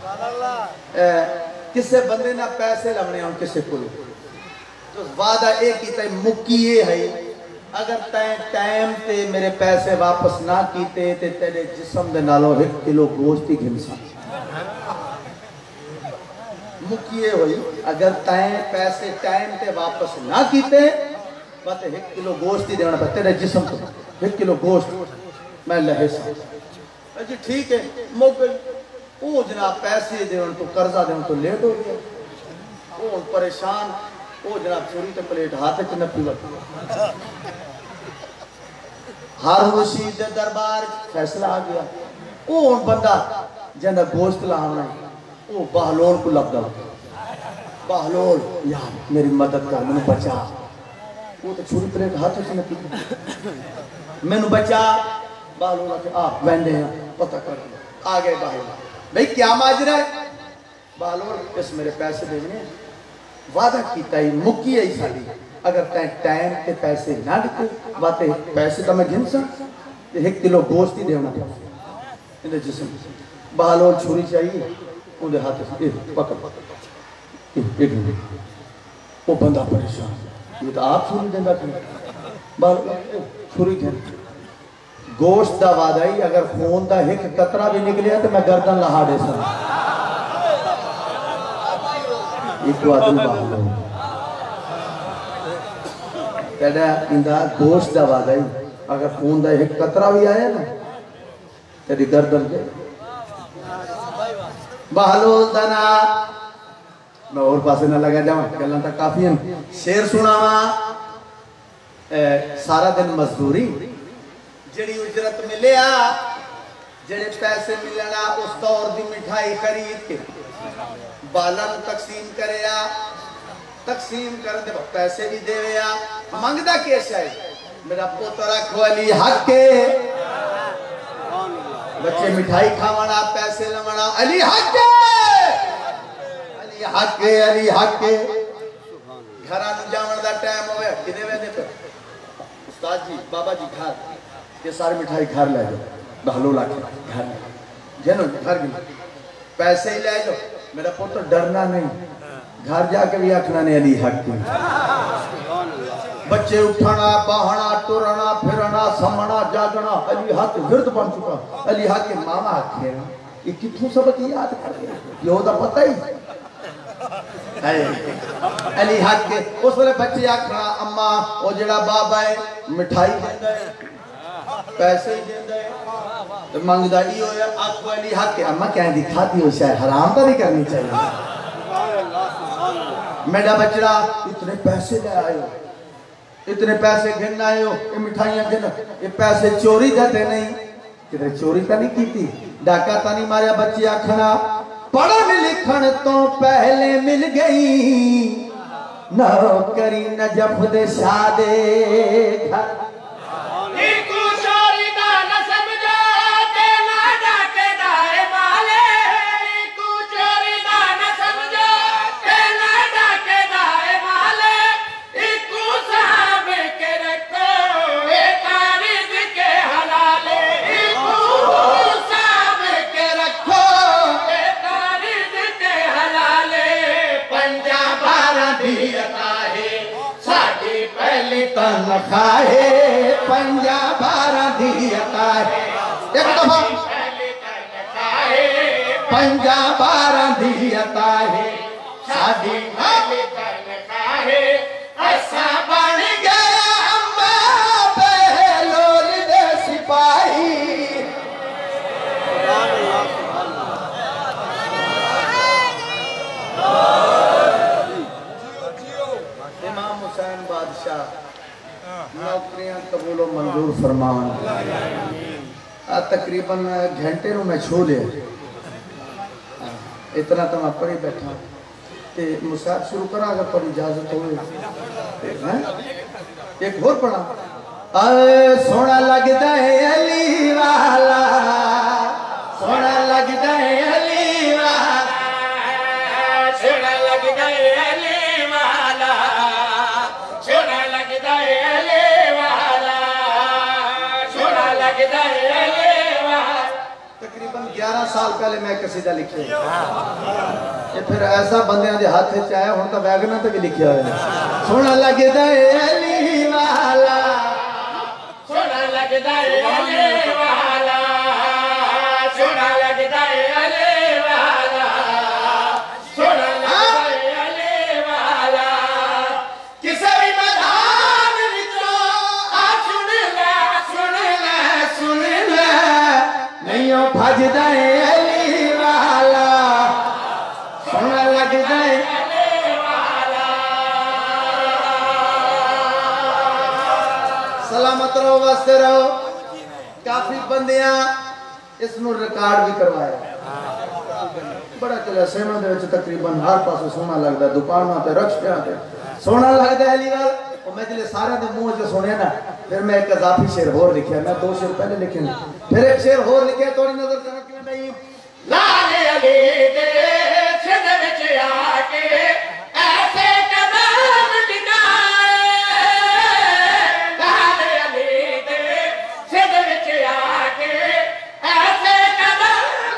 [SPEAKER 2] किसी बंदे ना पैसे लमने हम किसी को तो वादा एक ही तय मुक्कीए है अगर तय टाइम ते मेरे पैसे वापस ना कीते ते तेरे जिस्म दे नालों एक किलो गोश्त ही घिनसा मुक्कीए हुई। अगर तय पैसे टाइम ते वापस ना कीते बस एक किलो गोश्त ही देना पड़ता तेरे जिस्म को एक किलो गोश्त मैं लहे सा जी ठीक है मुक ओ जनाब पैसे देवन तो कर्जा देवन तो लेट हो गया ओ परेशान ओ जनाब चोरी तो प्लेट हाथ च नपी वक्त हारून रशीद दे दरबार फैसला आ गया। ओ वो हुण बंदा जिंदा गोश्त लाना वो बहलोल को लगदा बहलोल यार मेरी मदद कर मैनू बचा वो तो छुरी प्लेट हाथ च लगी मैनू बचा बहलोल आके आ वेंदे पता कर आ गए बहलोल भाई क्या माजरा है बहलोल इस मेरे पैसे देने वादा किया ही मुक्की आई साड़ी अगर तैं टाइम ते पैसे ना दिते वाते पैसे तो मैं गिन सा एक किलो गोश्त ही देना इहदे जिस्म बहलोल छुरी चाहिए उहदे हाथ से पकड़ एक मिनट वो बंदा परेशान ये तो आप छुरी देंदा बहलोल छुरी दे गोश्त का वादा ही अगर खून का एक कतरा भी निकलिया तो मैं गर्दन लहा दे सा एक आदमी बहलोल तेरा इंदा गोश्त का वादा ही अगर खून का एक कतरा भी आया ना तेरी गर्दन के बहलोल दना मैं और पासे ना लगा जावा गल्लां तां काफी हैं शेर सुनावा सारा दिन मजदूरी जड़ी उजरत मिलिया जड़े पैसे मिलना उस दौर की मिठाई खरीद के बालन तकसीम करया तकसीम कर दे पैसे भी देवया मंगदा कैसा है मेरा पुत्र रखो अली हक के बच्चे मिठाई खावना पैसे लवना अली हक के अली हक के अली हक के घरां नु जावण दा टाइम होवे किने वेदे पे उस्ताद जी बाबा जी घर ये सारी मिठाई घर ले जाओ बहलोल आके घर जनो घर गई पैसे ही ले जाओ मेरा पुत्र डरना नहीं घर जाके भी आखना ने अली हक की बच्चे उठना बहना टुरना फिरना समना जागना अली हक विरद बन चुका अली हक के मामा आखे ये कितों सबक याद कर यो दा पता ही अली हक के उस वेले बच्चे आखना अम्मा ओ जेड़ा बाबा है मिठाई देंदा है पैसे ही देंदा है तो मंगदा ही होया आखो अली हक के अम्मा क्या दिखाती हो शायद हराम तो नहीं करनी चाहिए मेरा बच्चा इतने पैसे ले आयो इतने पैसे गिन आए हो ये मिठाइयां गिन ये पैसे चोरी देते नहीं किधर चोरी तो नहीं की डाका तो नहीं मारिया बच्चे आखना पढ़न लिखन तो पहले मिल गई नौकरी नजफ दे शादे घर खाए पंजा बारह दिया है एक दफा पंजा बारह दिया है शादी खाए ऐसा बन गया अम्मा बहलोल दे सिपाही इमाम हुसैन बादशाह नौकरियां कबूलो मंजूर फरमान तकरीबन घंटे में छो लिया इतना तो मैं पढ़ी बैठा ते मुसाफ शुरू करा अगर पर इजाजत हो एक और पढ़ा सोना लगता है अली वाला सोना लगता है अली वाला सोना लगता है अली वाला सोना लगता है तकरीबन ग्यारह साल पहले मैं कसीदा लिखे ये फिर ऐसा बंदियां दे हाथ च आया हुण तां वैगना ते भी लिखिया होया सोना लगदा है अली वाला सोना लगदा है अली वाला सोना लगदा है अली वाला सोना लगदा है अली वाला किसे भी मैदान विचों आ सुन ले सुन ले सुन ले नहीं ओ भजदा है अली वाला सोना लगदा है अली वाला सलामत रहो वास्ते रहो काफी बंदियां इसनों रिकॉर्ड भी करवाया बड़ा चला सेना दे विच तकरीबन हर पासे सोना लगदा दुकानां ते रक्शियां ते सोना लगदा है लीवाल और मैं जिले सारे दे मुंह च सुने ना फिर मैं एक इजाफी शेर होर लिखिया मैं दो शेर पहले लिखे फिर एक शेर होर लिखिया थोड़ी नजर करो कि नहीं
[SPEAKER 1] लाले अली दे सिर विच आके ऐसे कदम टिकाए लाले अली दे सिर विच आके ऐसे कदम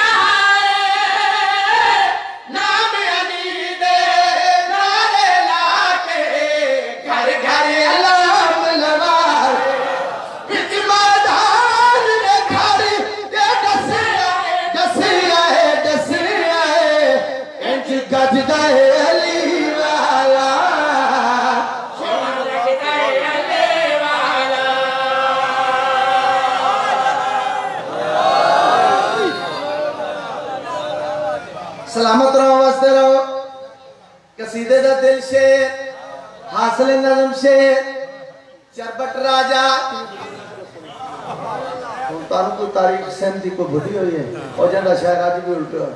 [SPEAKER 1] टिकाए नाम अली दे नारे लाके घर घर अलाम लवाए विच मैदान ने खड़ी ते दसिया दसिया है दसिया है इंच गजदा है अली वाला सोना लगदा है अली वाला
[SPEAKER 2] सलामत रहो वास्ते रहो कसीदे दा दिल शेर हासिल नज़म शेर चरबट राजा तारू को तारीख सेंधी को भुली हुई है और जंदा शायर आज भी उल्टे हो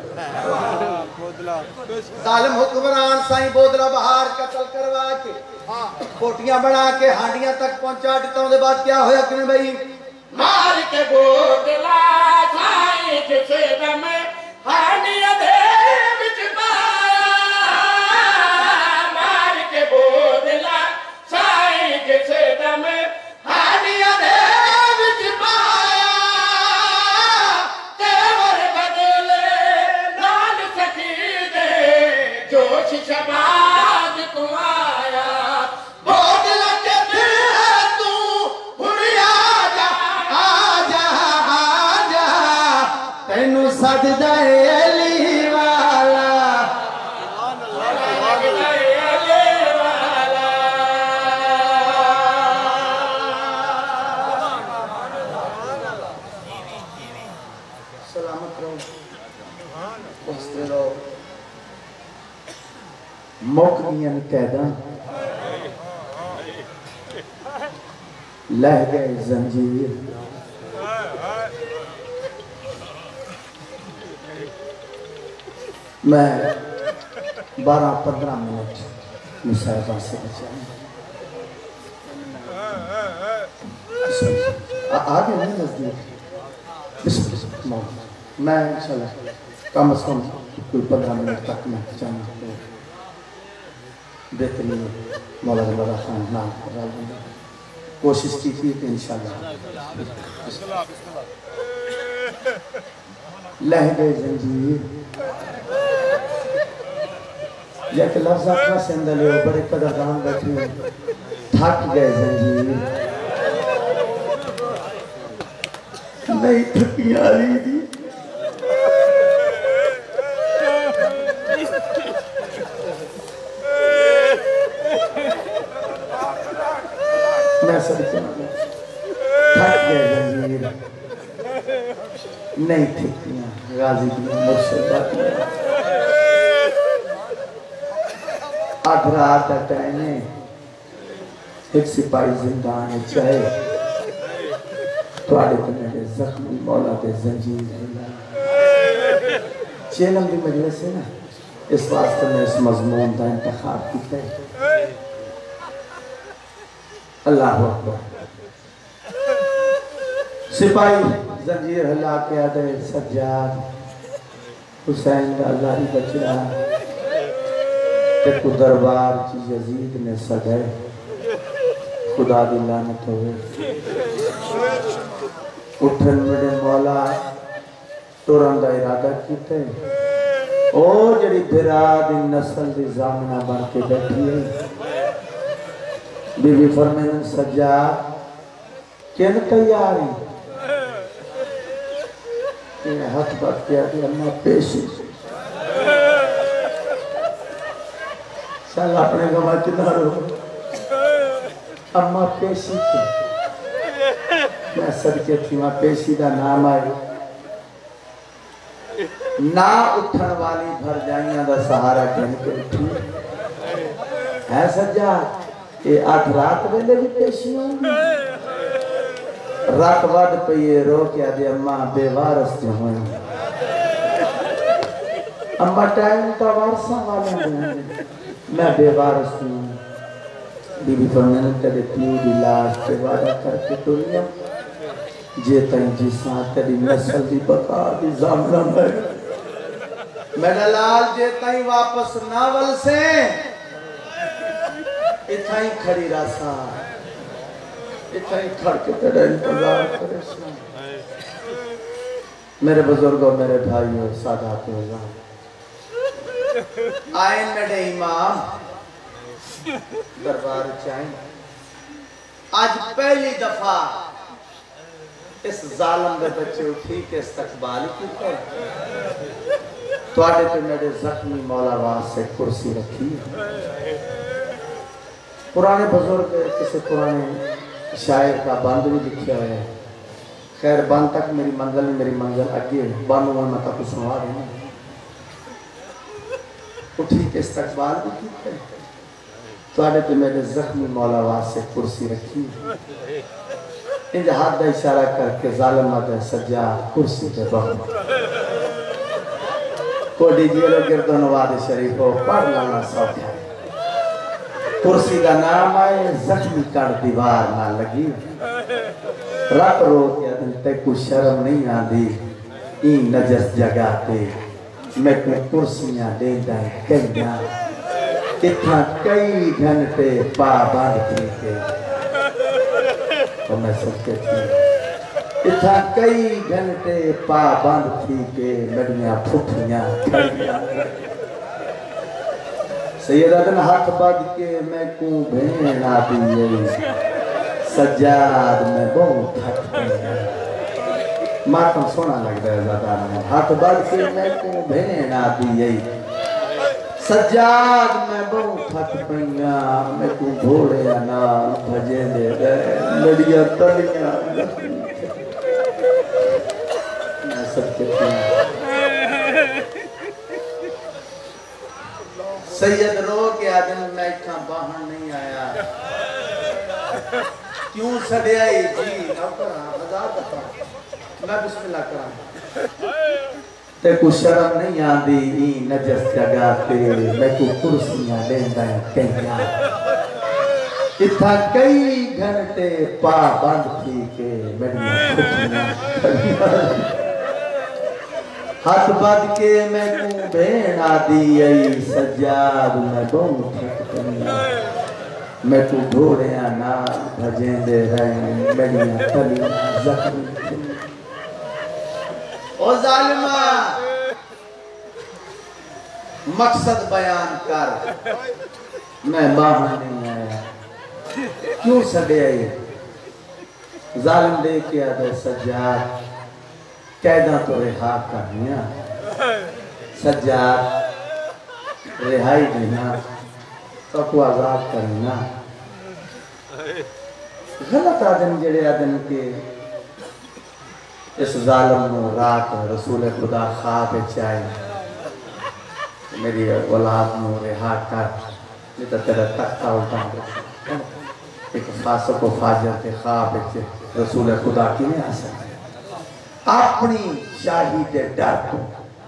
[SPEAKER 2] जालिम हुक्मरान साईं बोदला बहार कत्ल करवा के कोटियां बना के हांडियां तक पहुंचा दिता उसके बाद क्या होया कि भाई
[SPEAKER 1] मार के बोदला साईं जिसे दम हानिया दे विच पाया मार के बोदला साईं जिसे दम हानिया दे विच पाया तेवर बदले लाल सखी दे जोश शबाज तू आया बोदला के दिल तू हुरिया जा
[SPEAKER 2] आजा आजा तैनू सजदा है अली वाला
[SPEAKER 1] लगदा है अली वाला
[SPEAKER 2] सलामत रहो बसते रहो मुक दियां कैदा लह गए जंजीर मैं बारह पंद्रह मिनट मुसाहिबा से बचा आगे नहीं नजदीक मैं इंशाल्लाह कम से कम कोई पंद्रह मिनट तक मैं चाहूँगा बेहतरीन मौला मौला खान नाम कोशिश की थी कि इंशाल्लाह लह गए जंजीर या कि लफ्ज़ अपना सेंदल हो बड़े कदरदान बैठे थक गए जंजीर नहीं थकियां रही थी मैं सब थक गए जंजीर नहीं थकियां गाजी की मुर्शिदा आठ रात का टाइम है एक सिपाही जिंदान है चाहे थोड़े तो मेरे जख्मी मौला के जंजीर चेलम की मजलिस है ना इस वास्ते में इस मजमून का इंतखाब किया है अल्लाह अकबर सिपाही जंजीर हिला के आदे सज्जाद हुसैन का अल्लाह ही बचड़ा ते को दरबार की यजीद ने सजाए खुदा दी लानत होवे उठन मेरे मौला तुरन दा इरादा कीते ओ जड़ी बिरा दी नस्ल दी जामना बन के बैठी है बीबी फरमाइन सज्जा किन तैयारी के हाथ बात किया कि अम्मा पेशी चल अपने गवाच ना रो अम्मा पेशी के मैं सदके थी वहां पेशी का नाम आए ना उठन वाली भर जाइया का सहारा कह के उठी है सज्जा ये आठ रात वेले भी पेशी होंगी रात वद पे रो के आदि अम्मा बेवारस जो हुए अम्मा टाइम का वारसा वाले मैं बेवारस हूँ बीबी फरमाने तेरे प्यू दी लाश पे वादा करके दुनिया जे तई जिसा तेरी नस्ल दी बका दी जामना में मेरा लाल जे तई वापस नावल से इतना ही खड़ी रासा इतना ही खड़ के तेरा इंतजार करे मेरे बुजुर्गों मेरे भाइयों सादातों आए मेरे इमाम दरबार चाहे आज पहली दफा इस जालम के बच्चे उठी के इस्तकबाल की थोड़े पे मेरे जख्मी मौलावास से कुर्सी रखी पुराने बुजुर्ग किसी पुराने शायर का बंद भी लिखा है खैर बंद तक मेरी मंजिल नहीं मेरी मंजिल अगे बंद हुआ मैं तक सुना रही हूँ उठी के इस्तकबाल भी की थोड़े पे मेरे जख्मी मौलावास से कुर्सी रखी इंज हाथ का इशारा करके जालिम आदे सज्जा कुर्सी पे बैठ कोडी जेलो गिरदो नवाज शरीफ हो पढ़ लाना सौखा कुर्सी का नाम आए जख्मी कर दीवार ना लगी रात रो के दिन ते कुछ शर्म नहीं आती ई नजस जगह पे मैं को कुर्सियां देता कन्या कितना कई घंटे पाबंद थी के और मैं सबके थी इतना कई घंटे पाबंद थी के लड़ियां फुफियां खड़ियां सैयदन हाथ बद के मैं को भेड़ आती सज्जाद में बहुत थक गया मातम सोना लगता है ज्यादा हाथ बद के मैं को भेड़ आती सज्जाद में बहुत थक पईया मैं को घोड़े ना भजे दे लड़िया तलिया मैं सबके सैयद रो के आदमी मैं इतना बाहर नहीं आया क्यों सड़िया जी हजार दफा मैं बिस्मिल्लाह करा ते कुछ शर्म नहीं आती ई नजस जगह पे मैं को कुर्सियां लेंदा कन्या इतना कई घंटे पाबंद थी के मेरी हाथ बद के मैं को भेड़ आदि आई सज्जाद में बहुत थक पईया मैं को घोड़े ना भजे दे रहे मेरी तली जख्मी ओ जालिमा मकसद बयान कर मैं बाहर नहीं आया क्यों सड़े आई जालिम दे के आदे सज्जाद कैदा तो रिहा करनिया सज्जाद रिहाई देना तो को आजाद करना गलत आदमी जेड़े आदमी के इस जालिम नो रात रसूल खुदा ख्वाब चाहे मेरी औलाद नो रिहा कर नहीं तो तेरा तख्ता उल्टा एक फासक व फाजर के ख्वाब रसूल खुदा की नहीं आ सकते अपनी शाही के डर को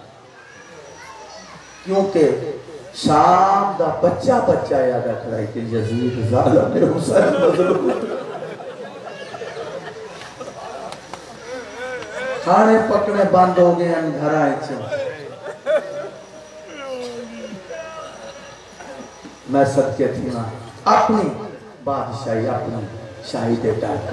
[SPEAKER 2] क्योंकि शाम दा बच्चा बच्चा याद रख रहा है कि यजीद जालिम ने हुसैन मजलूम खाने पकने बंद हो गए घर मैं सत्य थी ना अपनी बादशाही अपनी शाही दे डर को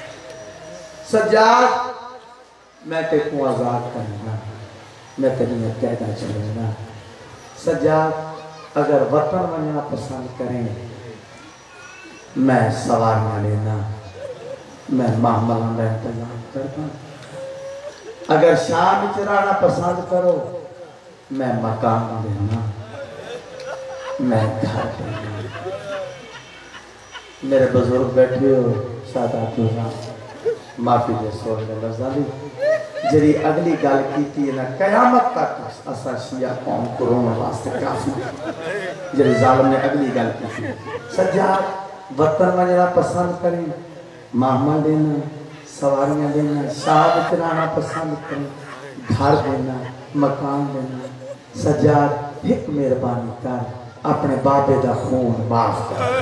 [SPEAKER 2] सज्जाद मैं तेरे को आजाद करना मैं तेरी कैदा छोड़ना सज्जाद अगर वतन बनना पसंद करें मैं सवार न लेना मैं मामला का इंतजाम करता अगर शाम चराना पसंद करो मैं मकान देना मैं घर देना मेरे बुजुर्ग बैठे हो सादा माफी दे सोच लफ्जाली जरी अगली गल की ना कयामत तक असा शिया कौम को रोने वास्ते काफी जरी जालिम ने अगली गल की सज्जाद वतन वजना पसंद करें मामा देना सवारियां देना, शाम चलाना पसंद करें, घर देना, मकान देना। सज्जाद एक मेहरबानी कर, अपने बाबे का खून माफ कर।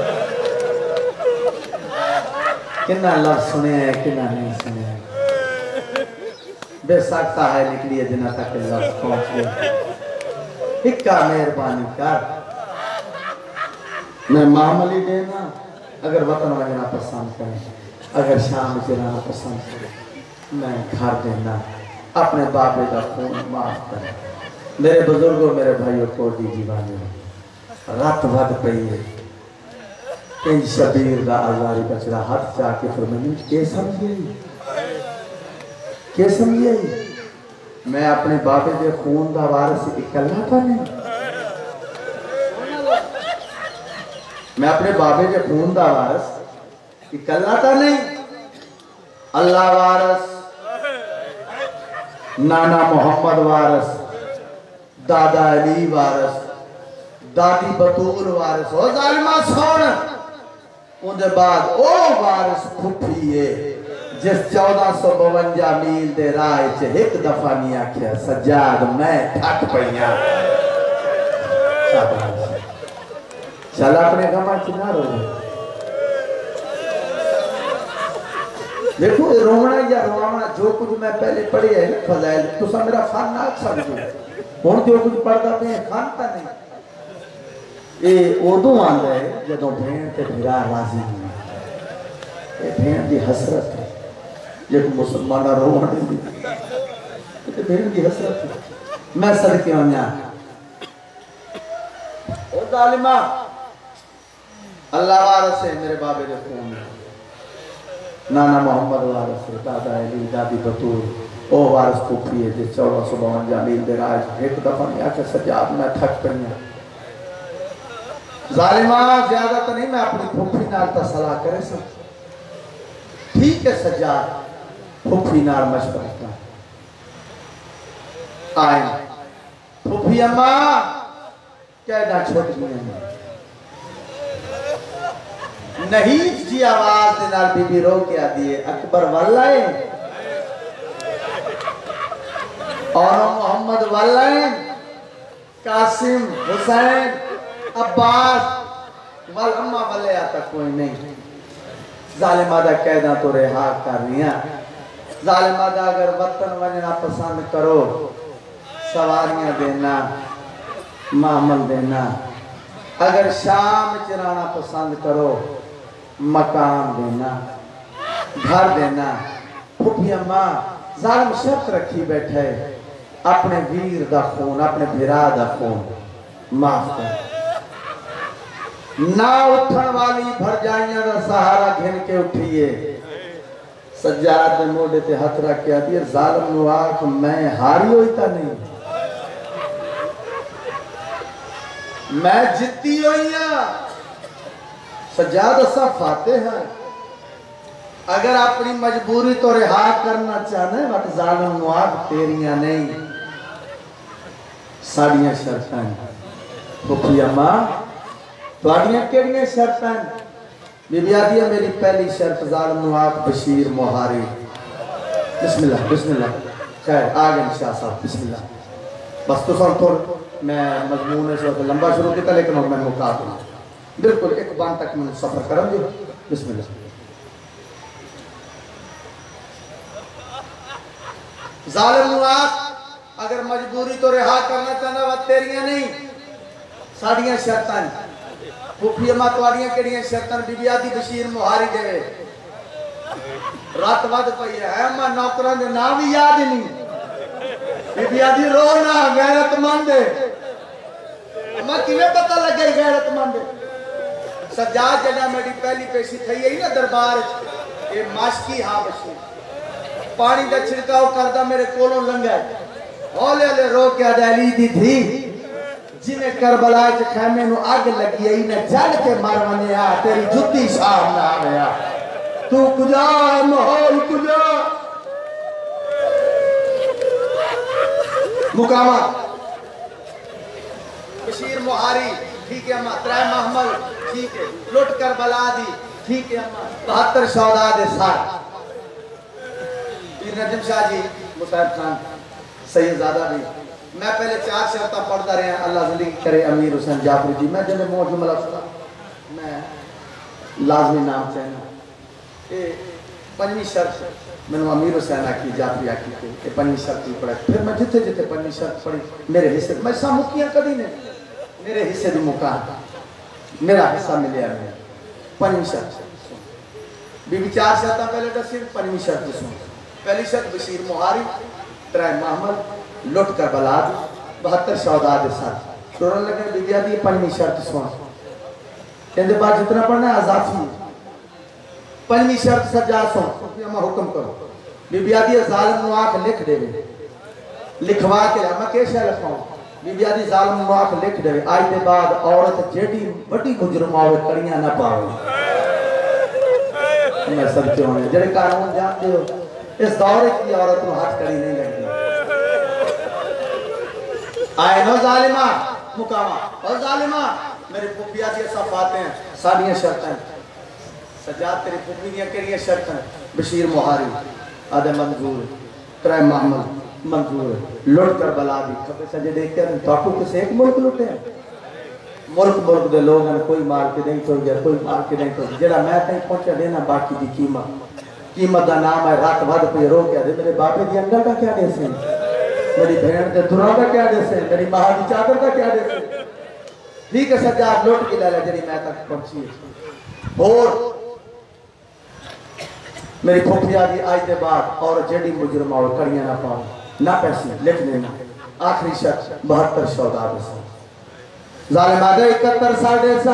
[SPEAKER 2] कितना लफ्ज सुने है, कितना नहीं सुने है, बेसकता है निकली है जिन्हें तक लफ्ज पहुंच गए। इक्का मेहरबानी कर, मैं मामूली देना, अगर वतन वजना पसंद करें, अगर शाम चलाना पसंद करें, मैं घर देना, अपने बाबे का खून माफ करें। मेरे बुजुर्गों, मेरे भाइयों को दी जीवानी रत वध पई है। इन शबीर का आजारी बचरा हाथ जाके फरमानी के समझे के समझे मैं अपने बाबे के खून का वारिस इकल्ला था नहीं, मैं अपने बाबे के खून का वारिस इकल्ला था नहीं। अल्लाह वारिस, नाना मोहम्मद वारिस, दादा अली वारिस, दादी बतूल वारिस। हो जालिमा सुन, उनके बाद ओ वारिस फुफी है जिस चौदह सौ बवंजा मील दे राह च एक दफा नहीं आख्या सज्जाद मैं थक पईया। चल अपने गमा च ना रो। देखो रोना या रोना जो कुछ मैं पहले पढ़े है ना फजाइल, तुसा मेरा फन ना समझो। हुण जो कुछ पढ़दा पे फन ता नहीं, ये उदों आंदा है जदों भेण ते भिरा राजी नहीं। ये भेण दी हसरत है, जो मुसलमान रोवण दी ते भेण दी हसरत है। मैं सदके वन्या ओ जालिमा, अल्लाह वारिस है मेरे बाबे दे खून, नाना मोहम्मद वारिस है, दादा अली, दादी बतूल, ओ वारिस फूफी है जिस चौदह सौ बवंजा मील दे राह एक दफा नहीं आके सज्जाद मैं थक पईया। जालिमा ज्यादा तो नहीं, मैं अपनी फूफी नाल ता सलाह करे सब ठीक है। सज्जाद फूफी नाल मशवरा कर आए, फूफी अम्मा कहना छोट नहीं जी आवाज दे नाल बीबी रो के आती है अकबर वालाए और मोहम्मद वालाए, कासिम, हुसैन, अब्बास वाल अम्मा वाले आता कोई नहीं। जालिमा दा कहना तो रिहा कर रही, जालिमा दा अगर वतन वजना पसंद करो, सवारियां देना, मामल देना, अगर शाम चराना पसंद करो, मकान देना, घर देना। फूफी अम्मा जालिम शर्त रखी बैठे, अपने वीर दा खून, अपने भिरा दा खून माफ कर। ना उठन वाली भरजाइयां का सहारा घिन के उठिए। सज्जाद ने मोड़े ते हथ रख के आदि जालिम नु आख मैं हारी होई ता नहीं, मैं जित्ती हुई हां। सज्जाद असा फाते हैं, अगर अपनी मजबूरी तो रिहा करना चाहने बट जालिम नु आख तेरियां नहीं साड़ियां शर्तां। फूफी अम्मा तुहाडियां केड़ियां शर्तां? बीबी आदी है मेरी पहली शर्त जालिम नु आख बशीर मोहारी। बिस्मिल्लाह बिस्मिल्लाह खैर आ गए शाह साहब बिस्मिल्लाह। बस तो सुन थोड़ा मैं मजमून इस वक्त लंबा शुरू किया लेकिन मैं मुका दूँ बिल्कुल एक बार तक मैंने सफर कर दो। बिस्मिल्लाह। जालिम नु आख अगर मजबूरी तो रिहा करना चाहना वा तेरियां नहीं साड़ियां शर्तां। फूफी अम्मा तुहाडियां केड़ियां शर्तां? बीबी आदी बशीर मुहारी देवे। रात वध पई है अम्मा नौकरां दे नाम भी याद नहीं। बीबी आदी रो ना गैरतमंद अम्मा किवें पता लगे गैरतमंद? सज्जाद जदा मेरी पहली पेशी थई है ना दरबार ये माशकी हाबशी पानी का छिड़काव करदा मेरे कोलों लंघा हौले हौले रो के अली दी थी जिन्हें करबला च खैमे नु आग लगी आई ने जल के मर वनिया तेरी जुत्ती साफ ना आया तू कुजा माहौल कुजा मुकामा बशीर मुहारी ठीक है अम्मा त्रै महमल ठीक है लुट करबला दी ठीक है अम्मा बहत्तर शौदा दे साथ मीर नजम शाह जी, मुसाहिब खान, सैयदजादा भी। मैं पहले चार शर्त पढ़ता रहा, अल्लाह जिंदगी करे अमीर हुसैन जाफरी जी। मैं जब मोह जुमला सुना मैं लाजमी नाम कहना ये पंजी शर्त मैंने अमीर हुसैन आखी जाफरी आखी के पंजी शर्त ही पढ़ा। फिर मैं जिथे जिथे पंजी शर्त पढ़ी मेरे हिस्से मैं सा मुकिया कभी नहीं, मेरे हिस्से की मुका मेरा हिस्सा मिले मैं पंजी शर्त बीबी चार शर्त पहले दसी पंजी शर्त सुन। पहली शर्त बशीर मुहारी तराय मोहम्मद लुट कर बलाद बहत्तर शौदाद साथ टोरन लगे बीबिया दी पंजी शर्त सुन। कहते बाद जितना पढ़ना आजाफी पंजी शर्त सजा सुन मैं हुक्म करो बीबिया दी जालिम नु आंख लिख देवे लिखवा के मैं कैसे लिखाऊं बीबिया दी जालिम नु आंख लिख देवे आज के बाद औरत जेडी बड़ी मुजरम आवे कड़ियां ना पावे। मैं समझे होने जेड़े कानून जानते हो इस दौर की औरत को हाथ कड़ी नहीं लगती। आए नो जालिमा मुकामा और जालिमा मेरी पुपिया दी सफाते हैं सारियां शर्तें सजाद तेरी पुपी दी केड़ियां शर्तें बशीर मुहारी आदे मंजूर तराय मोहम्मद मंजूर लुट कर बला दी खबे सजे देख के ताकू किसे एक मुल्क लुटे मुल्क मुल्क दे लोग हैं कोई मार के नहीं तो गया कोई मार के नहीं तो जेड़ा मैं तक पहुंचा देना बाकी दी कीमत कीमत का नाम है रात भर पे रो के दे मेरे बापे दी अंगल का क्या देसे मेरी बहन दे दुरा का क्या देसे मेरी मां दी चादर का क्या देसे ठीक है सजा लुट के ले जेड़ी मैं तक पहुंची और मेरी फुफिया दी आज के बाद और जेडी मुजरम और कड़ियां ना पाओ ना पैसे लिख देना आखिरी शर्त बहत्तर शौदाद से जालिम आदे इकहत्तर साढ़े सा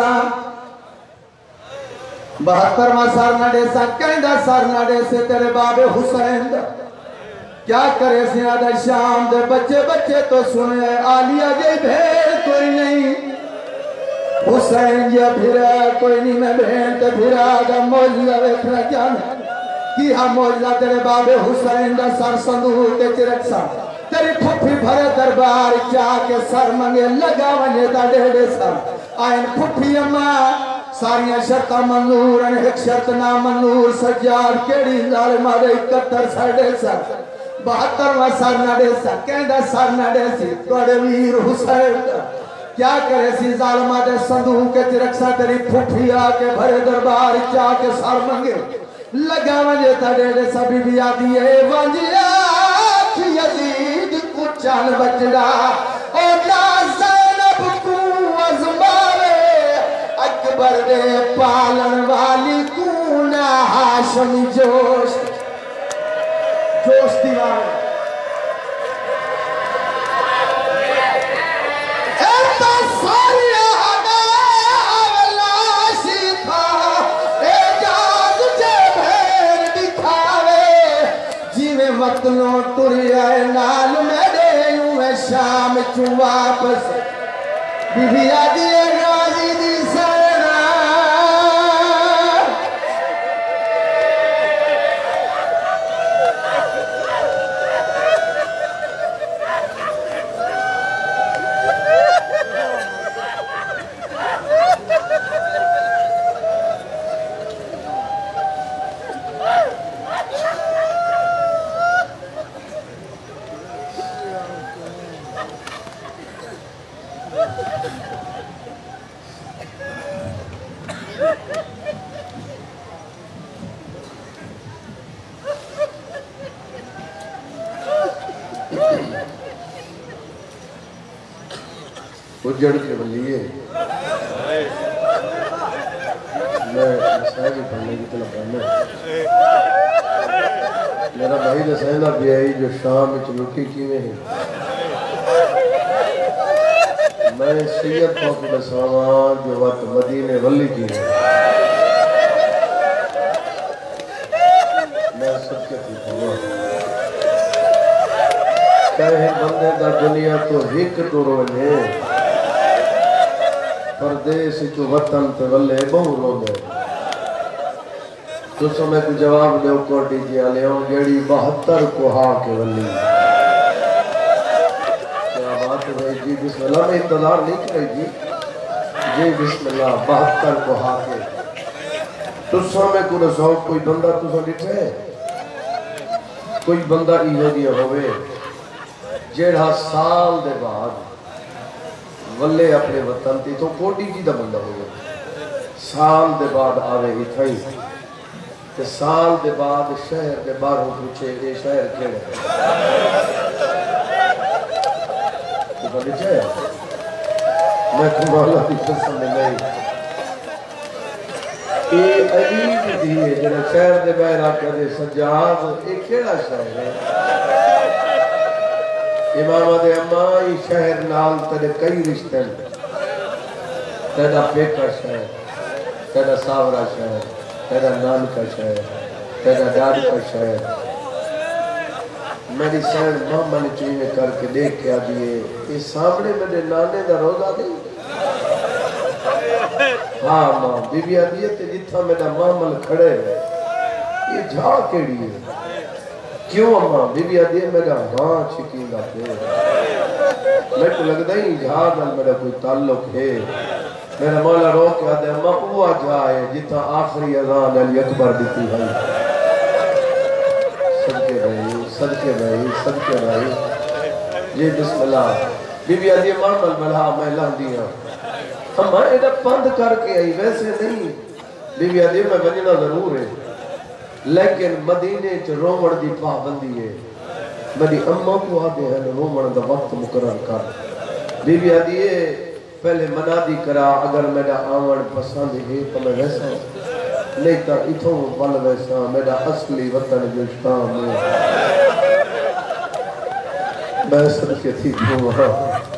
[SPEAKER 2] बहत्तर मा सर नडे सा कहंदा सर नडे से तेरे बाबे हुसैन दा क्या करे सियादा शाम दे बच्चे बच्चे तो सुने आलिया जे भेड़ कोई नहीं हुसैन जे फिरा कोई नहीं मैं भेड़ ते फिरा दा मौला वेखना जाने कि हम मौला तेरे बाबे हुसैन दा सर संदूक के चिरक्सा तेरी फुफी भरे दरबार जाके सर मंगे लगा वने दा डेढ़ सर आयन फुफी अम्मा सारियां शर्तां मंजूर हैं एक शर्त ना मंजूर सजाद केड़ी जालिम दे इकहत्तर साढ़े सर बहत्तर वा सर नडे सर कहंदा सर नडे सी तोड़े वीर हुसैन क्या करे सी जालिम दे संदूक के चिरक्सा तेरी फुफी आके भरे दरबार जाके सर मंगे लगा वने दा डेढ़ सर बीबी आदी ए वंजिया यजीद को चाल बचड़ा और ना ज़ैनब को अज़मावे अकबर दे पालन वाली को ना हाशम जोश जोश दीवाने ऐसा सारिया हदा अवलाशी था एजाज जे भेर दिखावे जीवे मतनो टुरिया नाल मेरे यूं शाम चू वापस बीबी आदि राजी दी सरना
[SPEAKER 3] उजड़ के बलिए मैं मसाज पढ़ने की तरफ पढ़ना मेरा भाई दसेंदा भी आई जो शाम में लुकी किवें है मैं सैयद पाक दसावा जो वक्त मदीने वली की मैं सबके कहे बंदे दा दुनिया तो हिक टुर वने परदेस चो वतन ते वल्ले बहु रोंदे तो समय को जवाब दो कोटी जी आले जेड़ी बहत्तर को हा के वली क्या बात है भाई जी बिस्मिल्लाह में इंतजार नहीं करे जी जी बिस्मिल्लाह बहत्तर को हा के तो समय को रसो कोई बंदा तो डिठे कोई बंदा इहो जिहा होवे जेड़ा साल दे बाद वल्ले अपने वतन ते तो कोटी जी दा बंदा होवे साल दे बाद आवे इत्थे ते साल दे बाद शहर दे बाहरों पूछे ये शहर केड़ा तो बच्चे मैं तुम्हारा की कसम नहीं ये अजीब दी है जेड़ा शहर दे बाहर आके दे सजाद ये केड़ा शहर है इमाम दे अम्मा ये शहर नाल तेरे कई रिश्ते तेरा पेका शहर तेरा सावरा शहर तेरा नान का शहर तेरा दाद का शहर मेरी सैन मामा ने चीज़ें करके देख के आ दिए ये सामने मेरे नाने का रोजा नहीं हाँ मां बीबी आदि है ते जिथा मेरा मामल खड़े ये झा केड़ी है क्यों अम्मा बीबी आदि है मेरा हाँ छिकींदा पे मेरे को लगता ही झा नाल मेरा कोई ताल्लुक है मेरा मौला रो के आदे अम्मा वो झा है जिथा आखिरी अज़ान अली अकबर दी है सदके भाई सदके भाई सदके भाई ये बिस्मिल्लाह बीबी आदि मामल मला मैं लांदी हां अम्मा एदा बंद करके आई वैसे नहीं बीबी आदि मैं बनना जरूर है लेकिन मदीने च रोवण दी पाबंदी है मेरी अम्मा को आदे है रोवण दा वक्त मुकर्रर कर बीबी आदि पहले मनादी करा अगर मेरा आवन पसंद है तो मैं वैसा नहीं तो इथों वल वैसा मेरा असली वतन जो शाम है मैं सदके थी वहां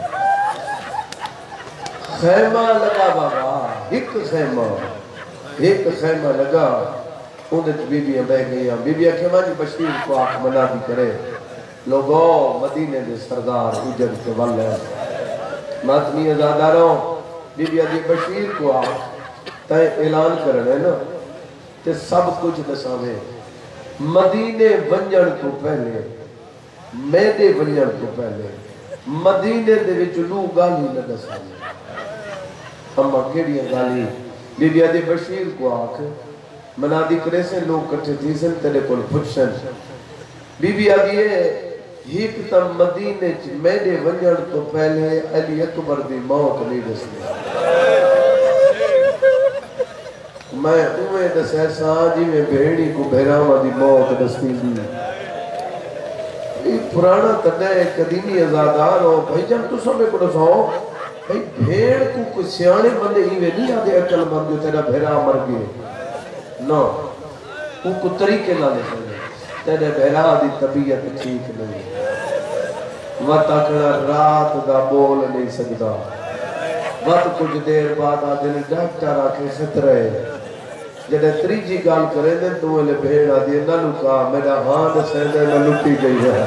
[SPEAKER 3] खैमा लगा बाबा एक खैमा एक खैमा लगा उनके बीबियां बह गई बीबियां खेमा जी बशीर को आंख मनादी करे लोगों मदीने दे सरदार उजड़ के वल है मातमी आजादारों बीबी आदि बशीर को आख तय ऐलान करना है ना ते सब कुछ दसावे मदीने वंजन तो पहले मैदे वंजन तो पहले मदीने दे विच लू गाली न दसावे अम्मा केड़ी गाली बीबी आदि बशीर को आख मनादी करे से लोग इकट्ठे थी सन तेरे कोल पुछन बीबी आदि एक तम मदीने च मैंने वंजन तो पहले अली अकबर दी मौत नहीं दसी मैं उमे दसे सा जिवें भेड़ी को भैरावा दी मौत दसी दी ये पुराना तने कदीमी आजादार हो भाई जब तू समय को दसो भाई भेड़ को कोई सियाने बंदे इवे नहीं आदे अकल मंद जो तेरा भैरा मर गए ना वो को तरीके ना दसे तेरे भैरा दी तबीयत ठीक नहीं वत आखना रात दा बोल नहीं सकता वत कुछ देर बाद आदे ने डॉक्टर आके खतरे जड़े त्रीजी गाल करे ने तू ले भेड़ आदि नानू का मेरा हां दसे दे मैं लुटी गई है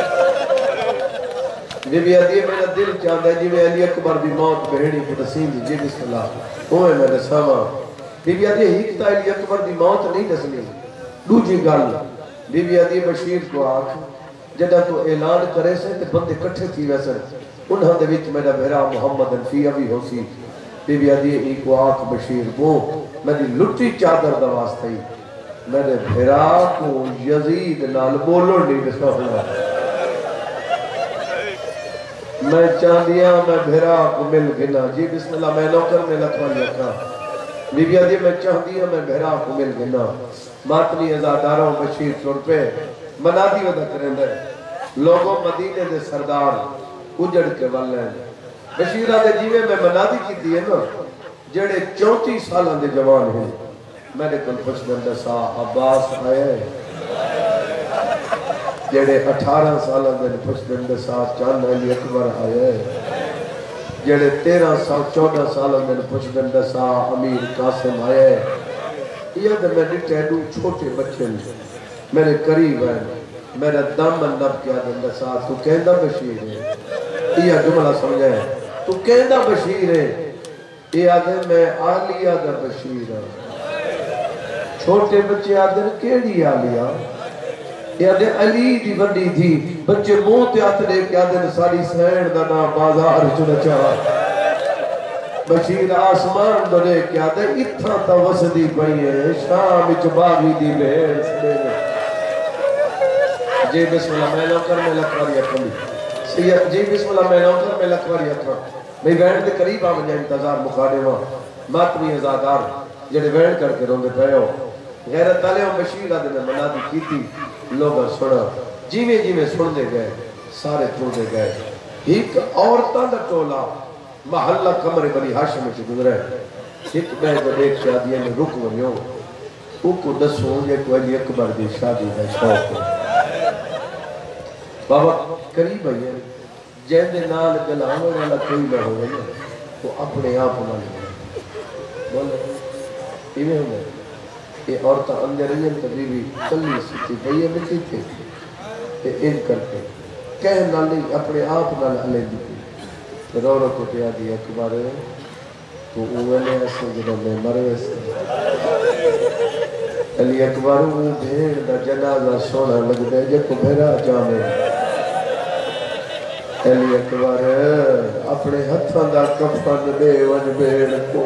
[SPEAKER 3] बीबी आदि मेरा दिल चाहता जिवें अली अकबर दी मौत भेड़ी को दसी दी जी बिस्मिल्लाह ओए मैं दसावा बीबी आदि एक ता अली अकबर दी मौत नहीं दसनी दूजी गल बीबी आदि बशीर को आख जदा तो ऐलान करे से ते बंदे इकट्ठे थी वैसे उन्हां दे विच मेरा भेरा मोहम्मद अनफिया भी होसी बीबी आदि एक को आख बशीर को मेरी लुटी चादर दा वास्ते मेरे भेरा को यजीद नाल बोलो नहीं दसना मैं चांदिया मैं भेरा को मिल गिना जी बिस्मिल्लाह मैं नौकर में लखवा लिखा बीबी आदि मैं चाहदिया मैं भेरा को मिल गिना मातनी आजादारों बशीर सुन पे मनादी वदा करेंदे लोगों मदीने दे सरदार उजड़ के वल हैं बशीरा दे जीवे में मनादी कीती है ना जेड़े चौंतीस साल दे जवान हैं मेरे को पुछदे सा अब्बास आए जेड़े अठारह साल दे पुछदे सा चांद अली अकबर आए जेड़े तेरह साल चौदह साल दे पुछदे सा अमीर कासिम आए ये तो मैं डिटेडू छोटे बच्चे मेरे करीब है मेरा दम नब क्या दंदा सा तू कहंदा बशीर है ये जुमला समझे तू कहंदा बशीर है ये आदे मैं आलिया दा बशीर हां छोटे बच्चे आदे केड़ी आलिया ये आदे अली दी वड्डी थी बच्चे मुंह ते हाथ दे के आदे सारी सैन दा नाम बाजार च नचा बशीर आसमान दे क्या दे इथा ता वसदी पई है शाम विच बागी दी भेड़ सदे जी बिस्मिल्लाह मैं नौकर मैं लखवारी अखम सैयद जी बिस्मिल्लाह मैं नौकर मैं लखवारी अखम मैं वैन के करीब आ वजा इंतजार मुखाने वा मातमी आजादार जेडे वैन करके रोंदे पे हो गैरत वाले और बशीर आदि ने मना दी कीती लोग सुना जिवें जिवें सुनते गए सारे तुरते गए एक औरतां दा टोला महल्ला कमरे बनी हाशिम में गुजरे एक मैं जो देख शादी में रुक वयो उको दसो ये कोई अकबर दी शादी का शौक बाबा करीब है जेंदे नाल गलावन वाला कोई ना हो तो अपने आप मान बोले इवें हो ये औरत अंदर रही तो बीवी कल्ली सुती पई है मिट्टी थे ते इन करके कह नाल अपने आप नाल अले दी रो रो को पिया दी अकबर तो ओले ऐसे जब मैं मर वैसे अली अकबर वो भेड़ दा जनाजा सोना लगदा जे को भेरा जावे अली अकबर अपने हाथों दा कफन दे वन भेड़ को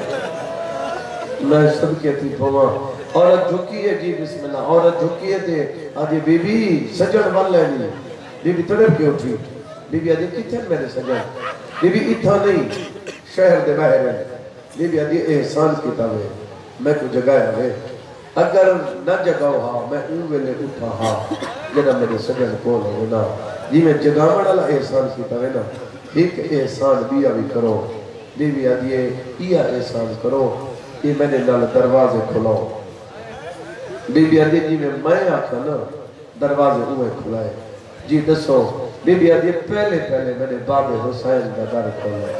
[SPEAKER 3] मैं सदके थी पवा औरत झुकी है जी बिस्मिल्लाह औरत झुकी है ते आदि बीबी सजन वाले नी बीबी तड़प के उठी बीबी आदि किथे मेरे सजन बीबी इथा नहीं शहर दे बाहर है बीबी आदि एहसान कीता वे मैं को जगाया वे अगर न जगाओ हां मैं ऊ वेले उठा हां जदा मेरे सजन को होना जी मैं जगावण वाला एहसान कीता वे ना एक एहसान भी अभी करो बीबी आदि इया एहसान करो ये मैंने नाल दरवाजे खुलाओ बीबी आदि जी में मैं आखा ना दरवाजे उवे खुलाए जी दसो बीबी आदि पहले पहले मैंने बाबे हुसैन का दर खोला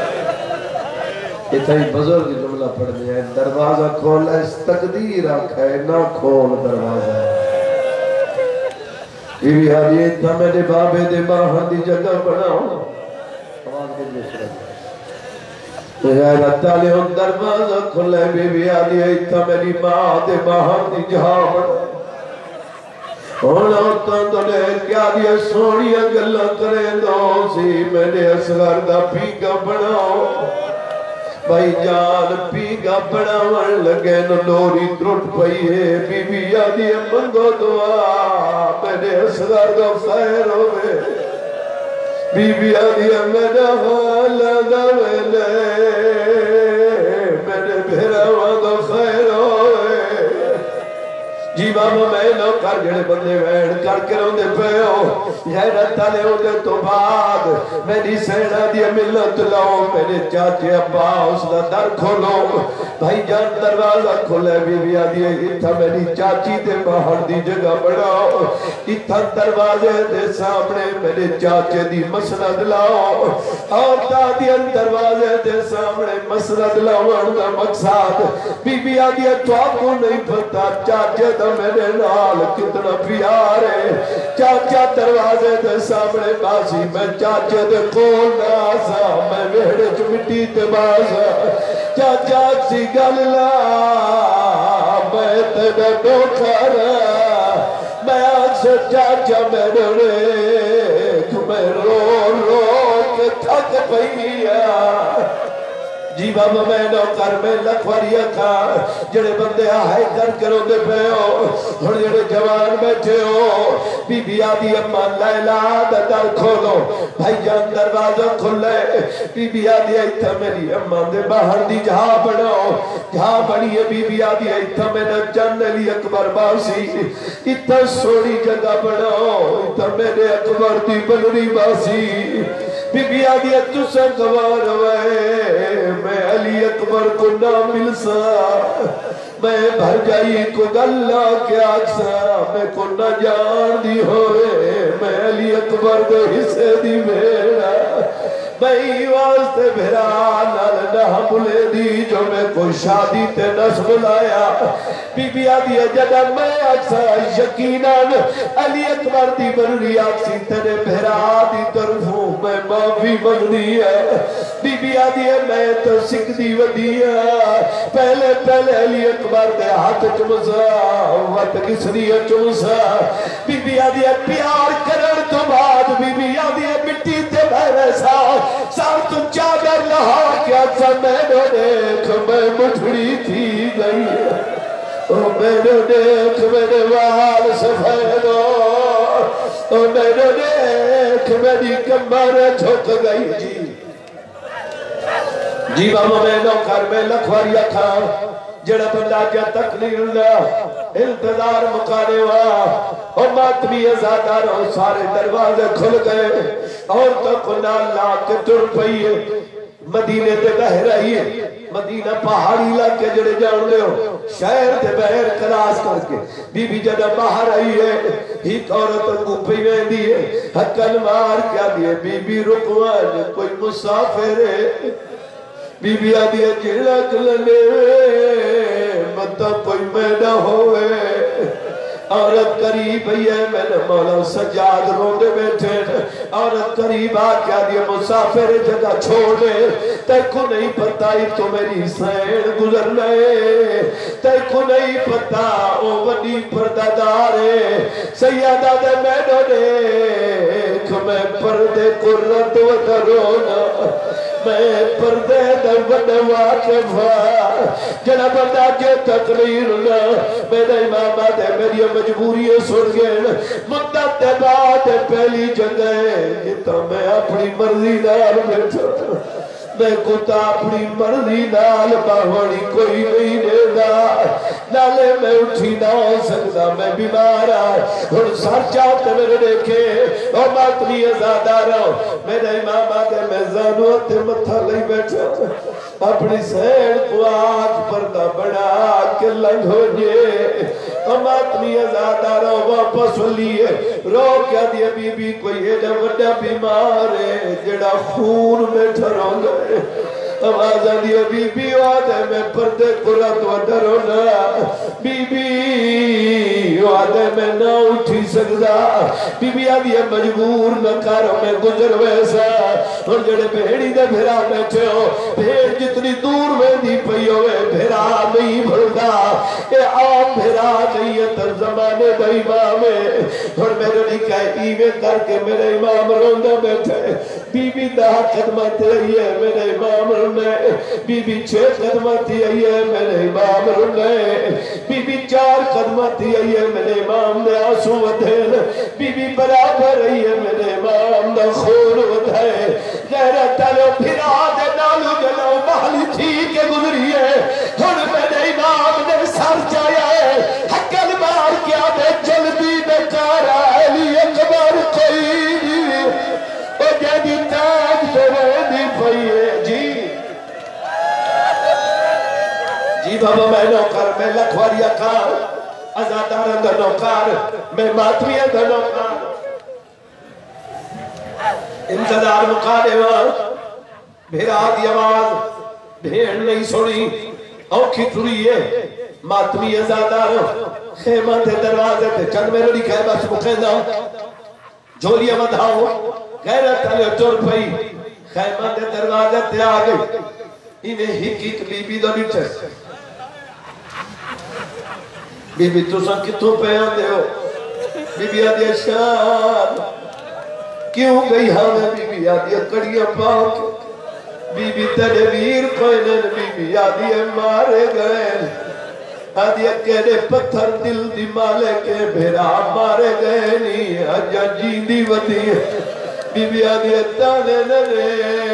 [SPEAKER 3] इतना ही बुजुर्ग जुमला पढ़ने है दरवाजा खोला इस तकदीर आखा है ना खोल दरवाजा बीबी आदि इतना मेरे बाबे दे बाहर दी जगह बनाओ आवाज के लिए सुन यार ताले उन दरवाजा खुले बीबी आदि इतना मेरी मां दे बाहर दी जहां बना होना तो ले क्या दिया सोनिया गल्ला करे दो सी मेरे असगर दा पीगा बनाओ भाई जान पीगा बनावन लगे न लोरी त्रुट पई है बीबी आदि मंगो दुआ मेरे असगर दा खैर होवे बीबी आदि मेरा हाल दा वेले मेरे भेरावा दा खैर होवे जी बाबा मैं लो कर जेड़े बंदे वैन करके रोंदे पे हो गैरत वाले ओदे तो बाद मेरी सेना दी मिलत लाओ मेरे चाचे अब्बास दा दर खोलो भाई जान दरवाजा खोले बीबी आदि इथा मेरी चाची दे बाहर दी जगह बनाओ इथा दरवाजे दे सामने मेरे चाचे दी मसनद लाओ और दादी दरवाजे दे सामने मसनद लावन दा मकसद बीबी आदि तो आपको नहीं पता चाचे दा मेरे नाल कितना प्यार है चाचा दरवाजे दे सामने बासी मैं चाचे दे कोल ना सा मैं वेड़े च मिट्टी ते बासा चाचा सी गल ला मैं तेरा डोकर मैं आज चाचा मेरे देख मैं रो रो के थक पईया जी बाबा मैं नौकर में लखवारिया था जेड़े बंदे हाय कर करो दे पे हो हुन जेड़े जवान बैठे हो बीबी आदि अम्मा लैला दा दर खोलो भाई जान दरवाजा खुले बीबी आदि इथा मेरी अम्मा दे बाहर दी जहां बनाओ जहां बनी है बीबी आदि इथा मेरा चंद अली अकबर बासी इतना सोनी जगह बनाओ इथा मेरे अकबर दी बनरी बासी बीबी आदि तुसा गवार वे मैं अली अकबर को ना मिल सा मैं भर जाई को गल्ला क्या सा मैं को ना जान दी होए मैं अली अकबर के हिस्से दी मेरा मैं वास्ते भेरा नाल ना बुले दी जो मैं कोई शादी ते नस बुलाया बीबी आदि जदा मैं अक्सा यकीनन अली अकबर दी बररी आसी तेरे भेरा दी तरफों मैं माफी मंगनी है बीबी आदि मैं तो सिख दी वदिया पहले पहले अली अकबर दे हाथ चुमसा वत किसनी चुमसा बीबी आदि प्यार करन तो बाद बीबी आदि मिट्टी ते बहरे सा सब तू चादर लहा क्या मैंने देख मैं मुठड़ी थी गई ओ मैंने देख मेरे वाल सफेद ओ मेरे देख मेरी कमर झुक गई जी जी बाबा मैं नौकर में लखवारिया खा जड़ा बंदा क्या तकलीर दा इंतजार मुकाने वा और मातमी आजादार और सारे दरवाजे खुल गए और तो खुदा ला के टुर पई है मदीने ते बह रही है मदीना पहाड़ी इलाके जड़े जान ले हो शहर ते बहर क्रॉस करके बीबी जदा बाहर आई है ही औरत को पई वेंदी है हकल मार क्या दिए बीबी रुकवा कोई मुसाफिर है बीबी आदि जेड़ा चलने मत कोई मैदा होवे औरत करीब है मैंने मौला सजाद रोंदे बैठे औरत करीब आ क्या दिया मुसाफिर जगह छोड़ दे तेको नहीं पता ही तो मेरी सैन गुजरना है तेको नहीं पता ओ वडी पर्दादार है सैयदा दे मैडो देख मैं पर्दे कुर्रत वदरोना मैं पर्दे द वडवा के भा जड़ा बंदा के तकरीर ना मेरे मामा दे मेरी मजबूरी सुन गए मुद्दत के बाद पहली जगह तो मैं अपनी मर्जी नाल बैठा मैं कुत्ता अपनी मर्जी नाल बावड़ी कोई नहीं देगा नाले मैं उठी ना हो सकता मैं बीमार हूं सर चाहते मेरे देखे और मातमी आजादार मेरे मामा के मैं जानू ते मथा ले बैठा अपनी सैन को आग पर्दा बना के लंघो जे मातमी आजादार वापस लिए रो क्या दिया बीबी कोई एडा बड़ा बीमार है जेड़ा खून में ठरोंगा आवाज आदि बीबी वादे में पर्दे कुरा तो डरो ना बीबी वादे में ना उठी सकता बीबी आदि मजबूर न कर मैं गुजर वैसा और जड़े भेड़ी दे भेड़ा बैठे हो भेड़ जितनी दूर में दी पई होवे भेड़ा नहीं भरदा ये आम भेड़ा नहीं है तर जमाने दा इमाम है और मेरे लिखा इवे करके मेरे इमाम रोंदा बैठे बीबी दा कदम ते है मेरे इमाम रुने बीबी छह कदम थी आई है मेरे इमाम रुने बीबी चार कदम थी आई है मेरे इमाम दे आंसू वधेन बीबी बराबर आई है मेरे इमाम दा खून वधे गैरत लो फिरा दे नालू जलो महली थी के गुजरी है हुन मेरे इमाम ने सर जाया है हकल मार क्या दे जल्दी बेकार अली अकबर कोई ओ जदी ताज तेरे दी पई है जी जी बाबा मैं नौकर मैं लखवारिया खान आजादार दा नौकर मैं मातमिया दा नौकर इंतजार मुका देवा भेड़ा दी आवाज भेड़ नहीं सुनी औखी तुरी है मातमी आजादार खेमा दे दरवाजे ते चंद मेरे लिखे बस मुकेंदा झोलियां बधाओ गैरत तले टुर पई खेमा दे दरवाजे ते आ गई इने हिक हिक बीबी दा बिठे बीबी तुसा किथों पे आंदे हो बीबी आदि शान क्यों गई हमें बीबी आदि कड़ियां पाओ बीबी तेरे वीर कोई ने बीबी आदि मारे गए आदि केड़े पत्थर दिल दी माले के भेड़ा मारे गए नी अजा जींदी वदी बीबी आदि ताने ने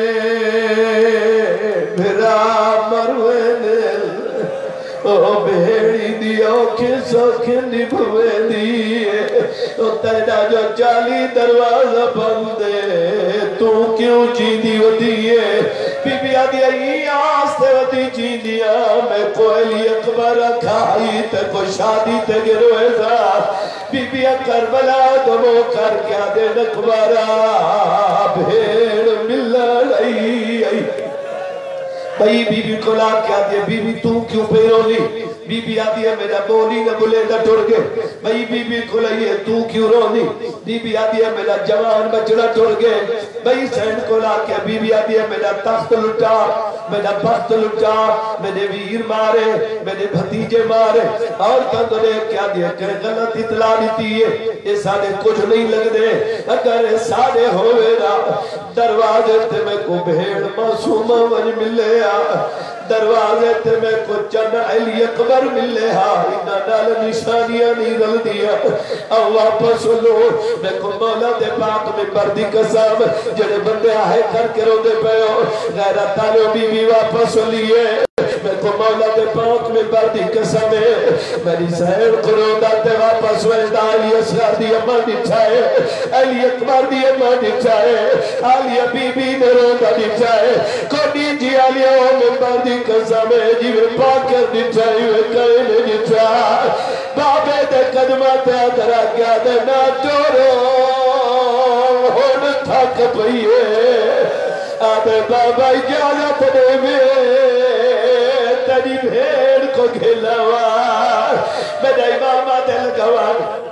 [SPEAKER 3] भेड़ा मरवे ने ओ भेड़ी दी औखे सौखे निभवे दी ओ तेरा जो चाली दरवाजा बंद है तू क्यों जींदी वदी है बीबी आदि आई आस्ते वदी जींदिया मैं कोयली अकबर खाई ते को शादी ते गिरोए सा बीबी करबला तो वो कर क्या दे अकबरा भेड़ मिल रही आई भाई बीबी को ला क्या दे बीबी तू क्यों पे रोली बीबी आदि है मेरा बोली न बुले न टुर गए भाई बीबी को लइए तू क्यों रोली बीबी आदि है मेरा जवान बचड़ा टुर गए भाई सैन को ला के बीबी आदि है मेरा तख्त लुटा मेरा बख्त लुटा मेरे वीर मारे मेरे भतीजे मारे और तब ने क्या दिया कि गलत इतला दी है ये सारे कुछ नहीं लगदे अगर सारे होवे ना दरवाजे ते में को भेड़ मासूम वन मिले दरवाजे ते मैं को चंद अली अकबर मिले हा इना नाल निशानियां नहीं रल दिया अब वापस लो मैं को मौला दे पाक में बर्दी कसम जेड़े बंदे आहे करके रोंदे पयो गैरत तालो बीवी वापस लिए मैं को मौला दे पाक में बर्दी कसम मेरी सहर करोदा ते वापस वेंदा अली असगर दी अम्मा दिखाए अली अकबर दी अम्मा दिखाए आलिया बीबी ने रोंदा दिखाए कोडी जी आलिया में बर्दी कसम जीवे पाक कर दिखाई वे कहने दिखा बाबे दे कदमा ते अदरा गया दे ना तोरो होन थक पईए आबे बाबा इजाजत दे में तेरी भेड़ को खिलावा मेरा इमामा दिल गवा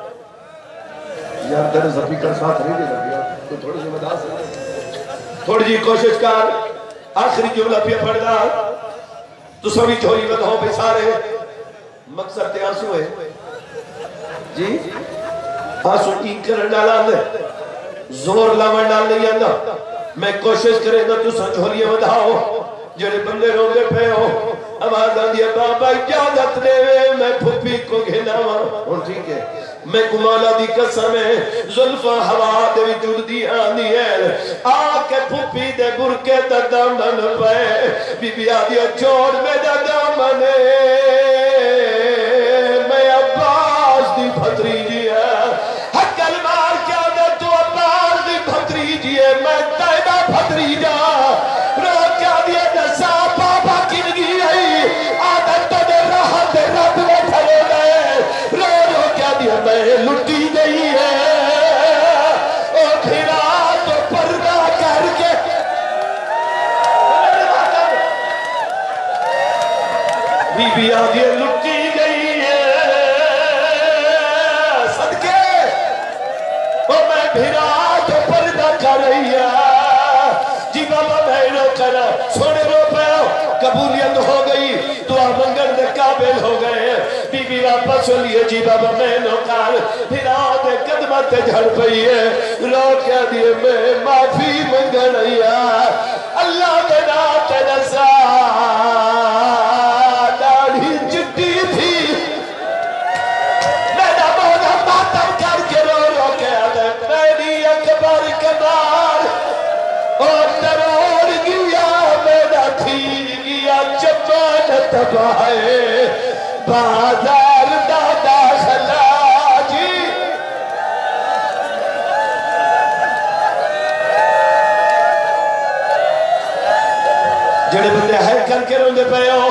[SPEAKER 3] यार तेरे स्पीकर साथ नहीं दे लगा तो थोड़ी सी बता थोड़ी जी कोशिश कर आखिरी जुमला पे पढ़ना तो सभी झोली बताओ भाई सारे मकसद ते आंसू है जी आंसू की करन डाला जोर लावन डाल नहीं आंदा मैं कोशिश करेगा तू झोलियां बताओ जेड़े बंदे रोंदे पे हो आवाज आंदी है बाबा इजाजत दे मैं फुफी को घिलावा हुन ठीक है मैं कुमाला दी कसम है जुल्फा हवा दे विच उड़दी आंदी है आके फुफी दे बुरके दा दामन पे बीबी आदी छोड़ मेरा दामन मैं अब्बास दी भतीजी है हकल मार के आदे तू अब्बास दी भतीजी है मैं तेरा भतीजा रो के दिए दसा बाबा किनगी आई आदत दे राह दे रब में खड़े गए रो रो के दिए मैं लुटी गई है ओ फिरा तो पर्दा करके बीबी आदि लुटी गई है सदके ओ मैं फिरा तो पर्दा कर रही है जी बाबा मैं करा सोने रो पाओ कबूलियत हो गई दुआ मंगन दे काबिल हो गए बीबी वापस लिए जी बाबा मैं नौकर फिर आते कदम ते झड़ पई है रो के दिए मैं माफी मंगन आया अल्लाह दे नाम ते दसा दाढ़ी चिट्टी थी मेरा मौला मातम करके रो रो के आते मेरी अकबर कबार और तरोड़ गया मेरा खीर गया चपान तबाहे बाजार दादा खलाजी जेड़े बंदे है करके रोंदे पे हो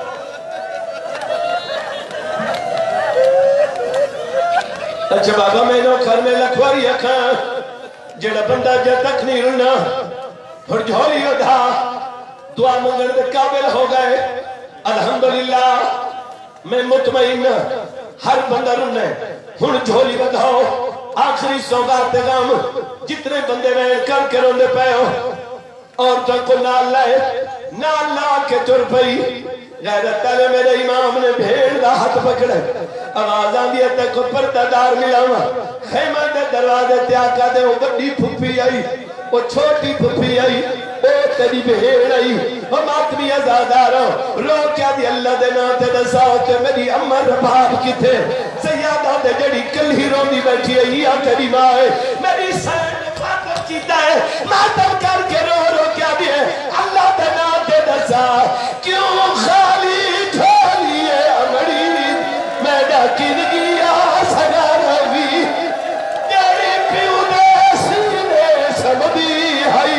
[SPEAKER 3] अच्छा बाबा मैनू घर में लखवारी अखा जेड़ा बंदा जब तक नहीं रुना और झोली उठा दुआ मंगने के काबिल हो गए अल्हम्दुलिल्लाह मैं मुतमईन हर बंदा रुना हुन झोली बताओ आखिरी सौगात दे गम जितने बंदे में करके रोंदे पे हो और तो को नाल लाए नाल ला के तुर पई गैरत ताले मेरे इमाम ने भेड़ दा हाथ पकड़े आवाज आंदी है ते को पर्दादार मिलावा खैमा दे दरवाजे ते आका दे ओ बड़ी फुफी आई ओ छोटी फुफी आई ओ तेरी भेड़ आई ओ मातमी आजादार रो क्या दी अल्लाह दे नाम ते दसाओ ते मेरी अम्मा रबाब किथे सैयदा दे जड़ी कल्ही रोंदी बैठी है या तेरी मां है मेरी सैन फातर कीता है मातम करके रो रो क्या दी है अल्लाह दे नाम ते दसा क्यों खाली झोली है अमड़ी मेरा किन गया सगा रवि तेरी प्यू दे सीने समदी है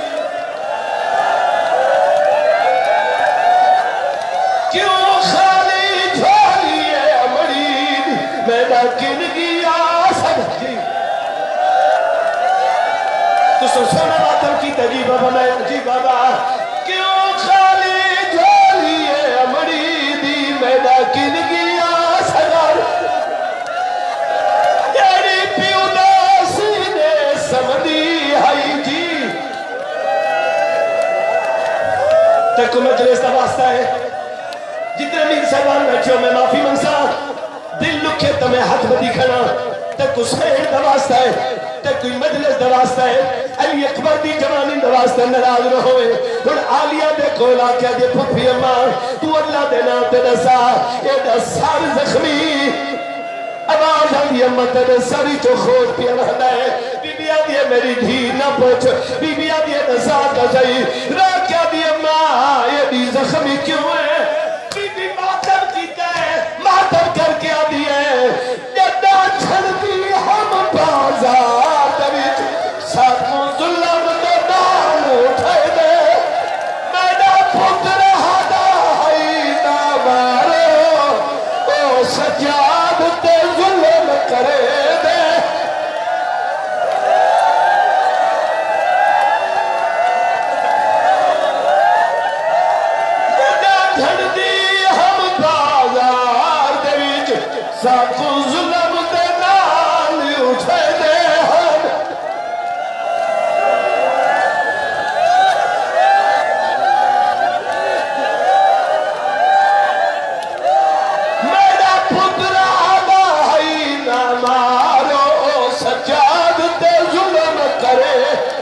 [SPEAKER 3] क्यों खाली झोली है अमड़ी मेरा किन गया सगा तो सोना मातम की तजी बाबा मैं जी बाबा क्यों खाली झोली है अमड़ी दी मेरा किन गया सगा तेरी प्यू दे सीने समदी है जी तक मजलिस का वास्ता है जितने मीर साहबान बैठे हो मैं माफी मंगसा दिल लुखे तुम्हें हाथ बदी खड़ा तक हुसैन का वास्ता है
[SPEAKER 4] ते कोई मजलिस दा वास्ता है अली अकबर दी जवानी दा वास्ता नाराज न होवे हुन आलिया दे कोल आके जे फुफी अम्मा तू अल्लाह दे नाम ते दसा एदा सर जख्मी आवाज आंदी अम्मा तेरे सरी चो खोज पिया रहता है बीबिया दी मेरी धी ना पूछ बीबिया दी दसा का सही रा क्या दी अम्मा ये दी जख्मी क्यों है बीबी मातम कीता है मातम करके आदी है जदा छड़ती हम बाजार दे विच साथों जुल्म दे नाम उठाए दे मेरा पुत्र हादा है ना मारो ओ सजाद ते जुल्म करे दे साथू जुल्म दे नाल उठे दे हम मेरा पुत्र आदा है ना मारो सजाद ते जुल्म करे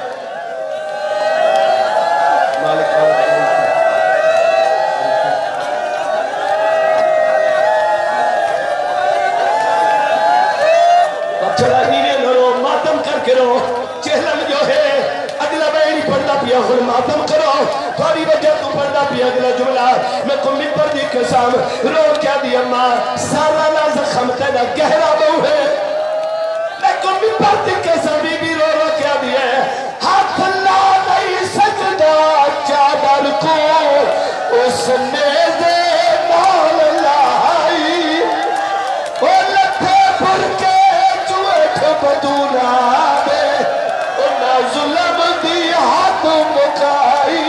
[SPEAKER 4] चेहलम जो है अगला बैनी पढ़ना पिया खुद मातम करो थोड़ी वजह तू पढ़ना पिया अगला जुमला मैं को मिंबर दी कसम रो क्या दी अम्मा सारा ना जख्म तेरा गहरा बहु है मैं को मिंबर दी कसम बीबी रो रो क्या दी है हाथ ला नहीं सकता चादर को उसने दे नाल लाई ओ लथे पर के चुएठ बदूना जुल्म दी हाथ मुकाई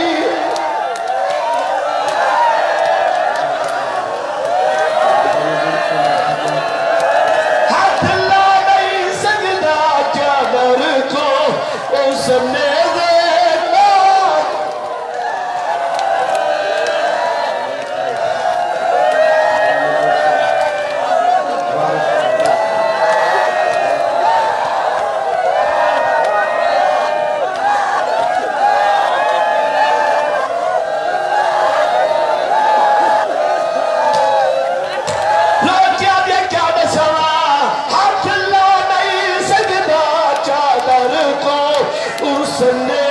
[SPEAKER 4] हाथ ला नहीं सकता चादर को उसने उसने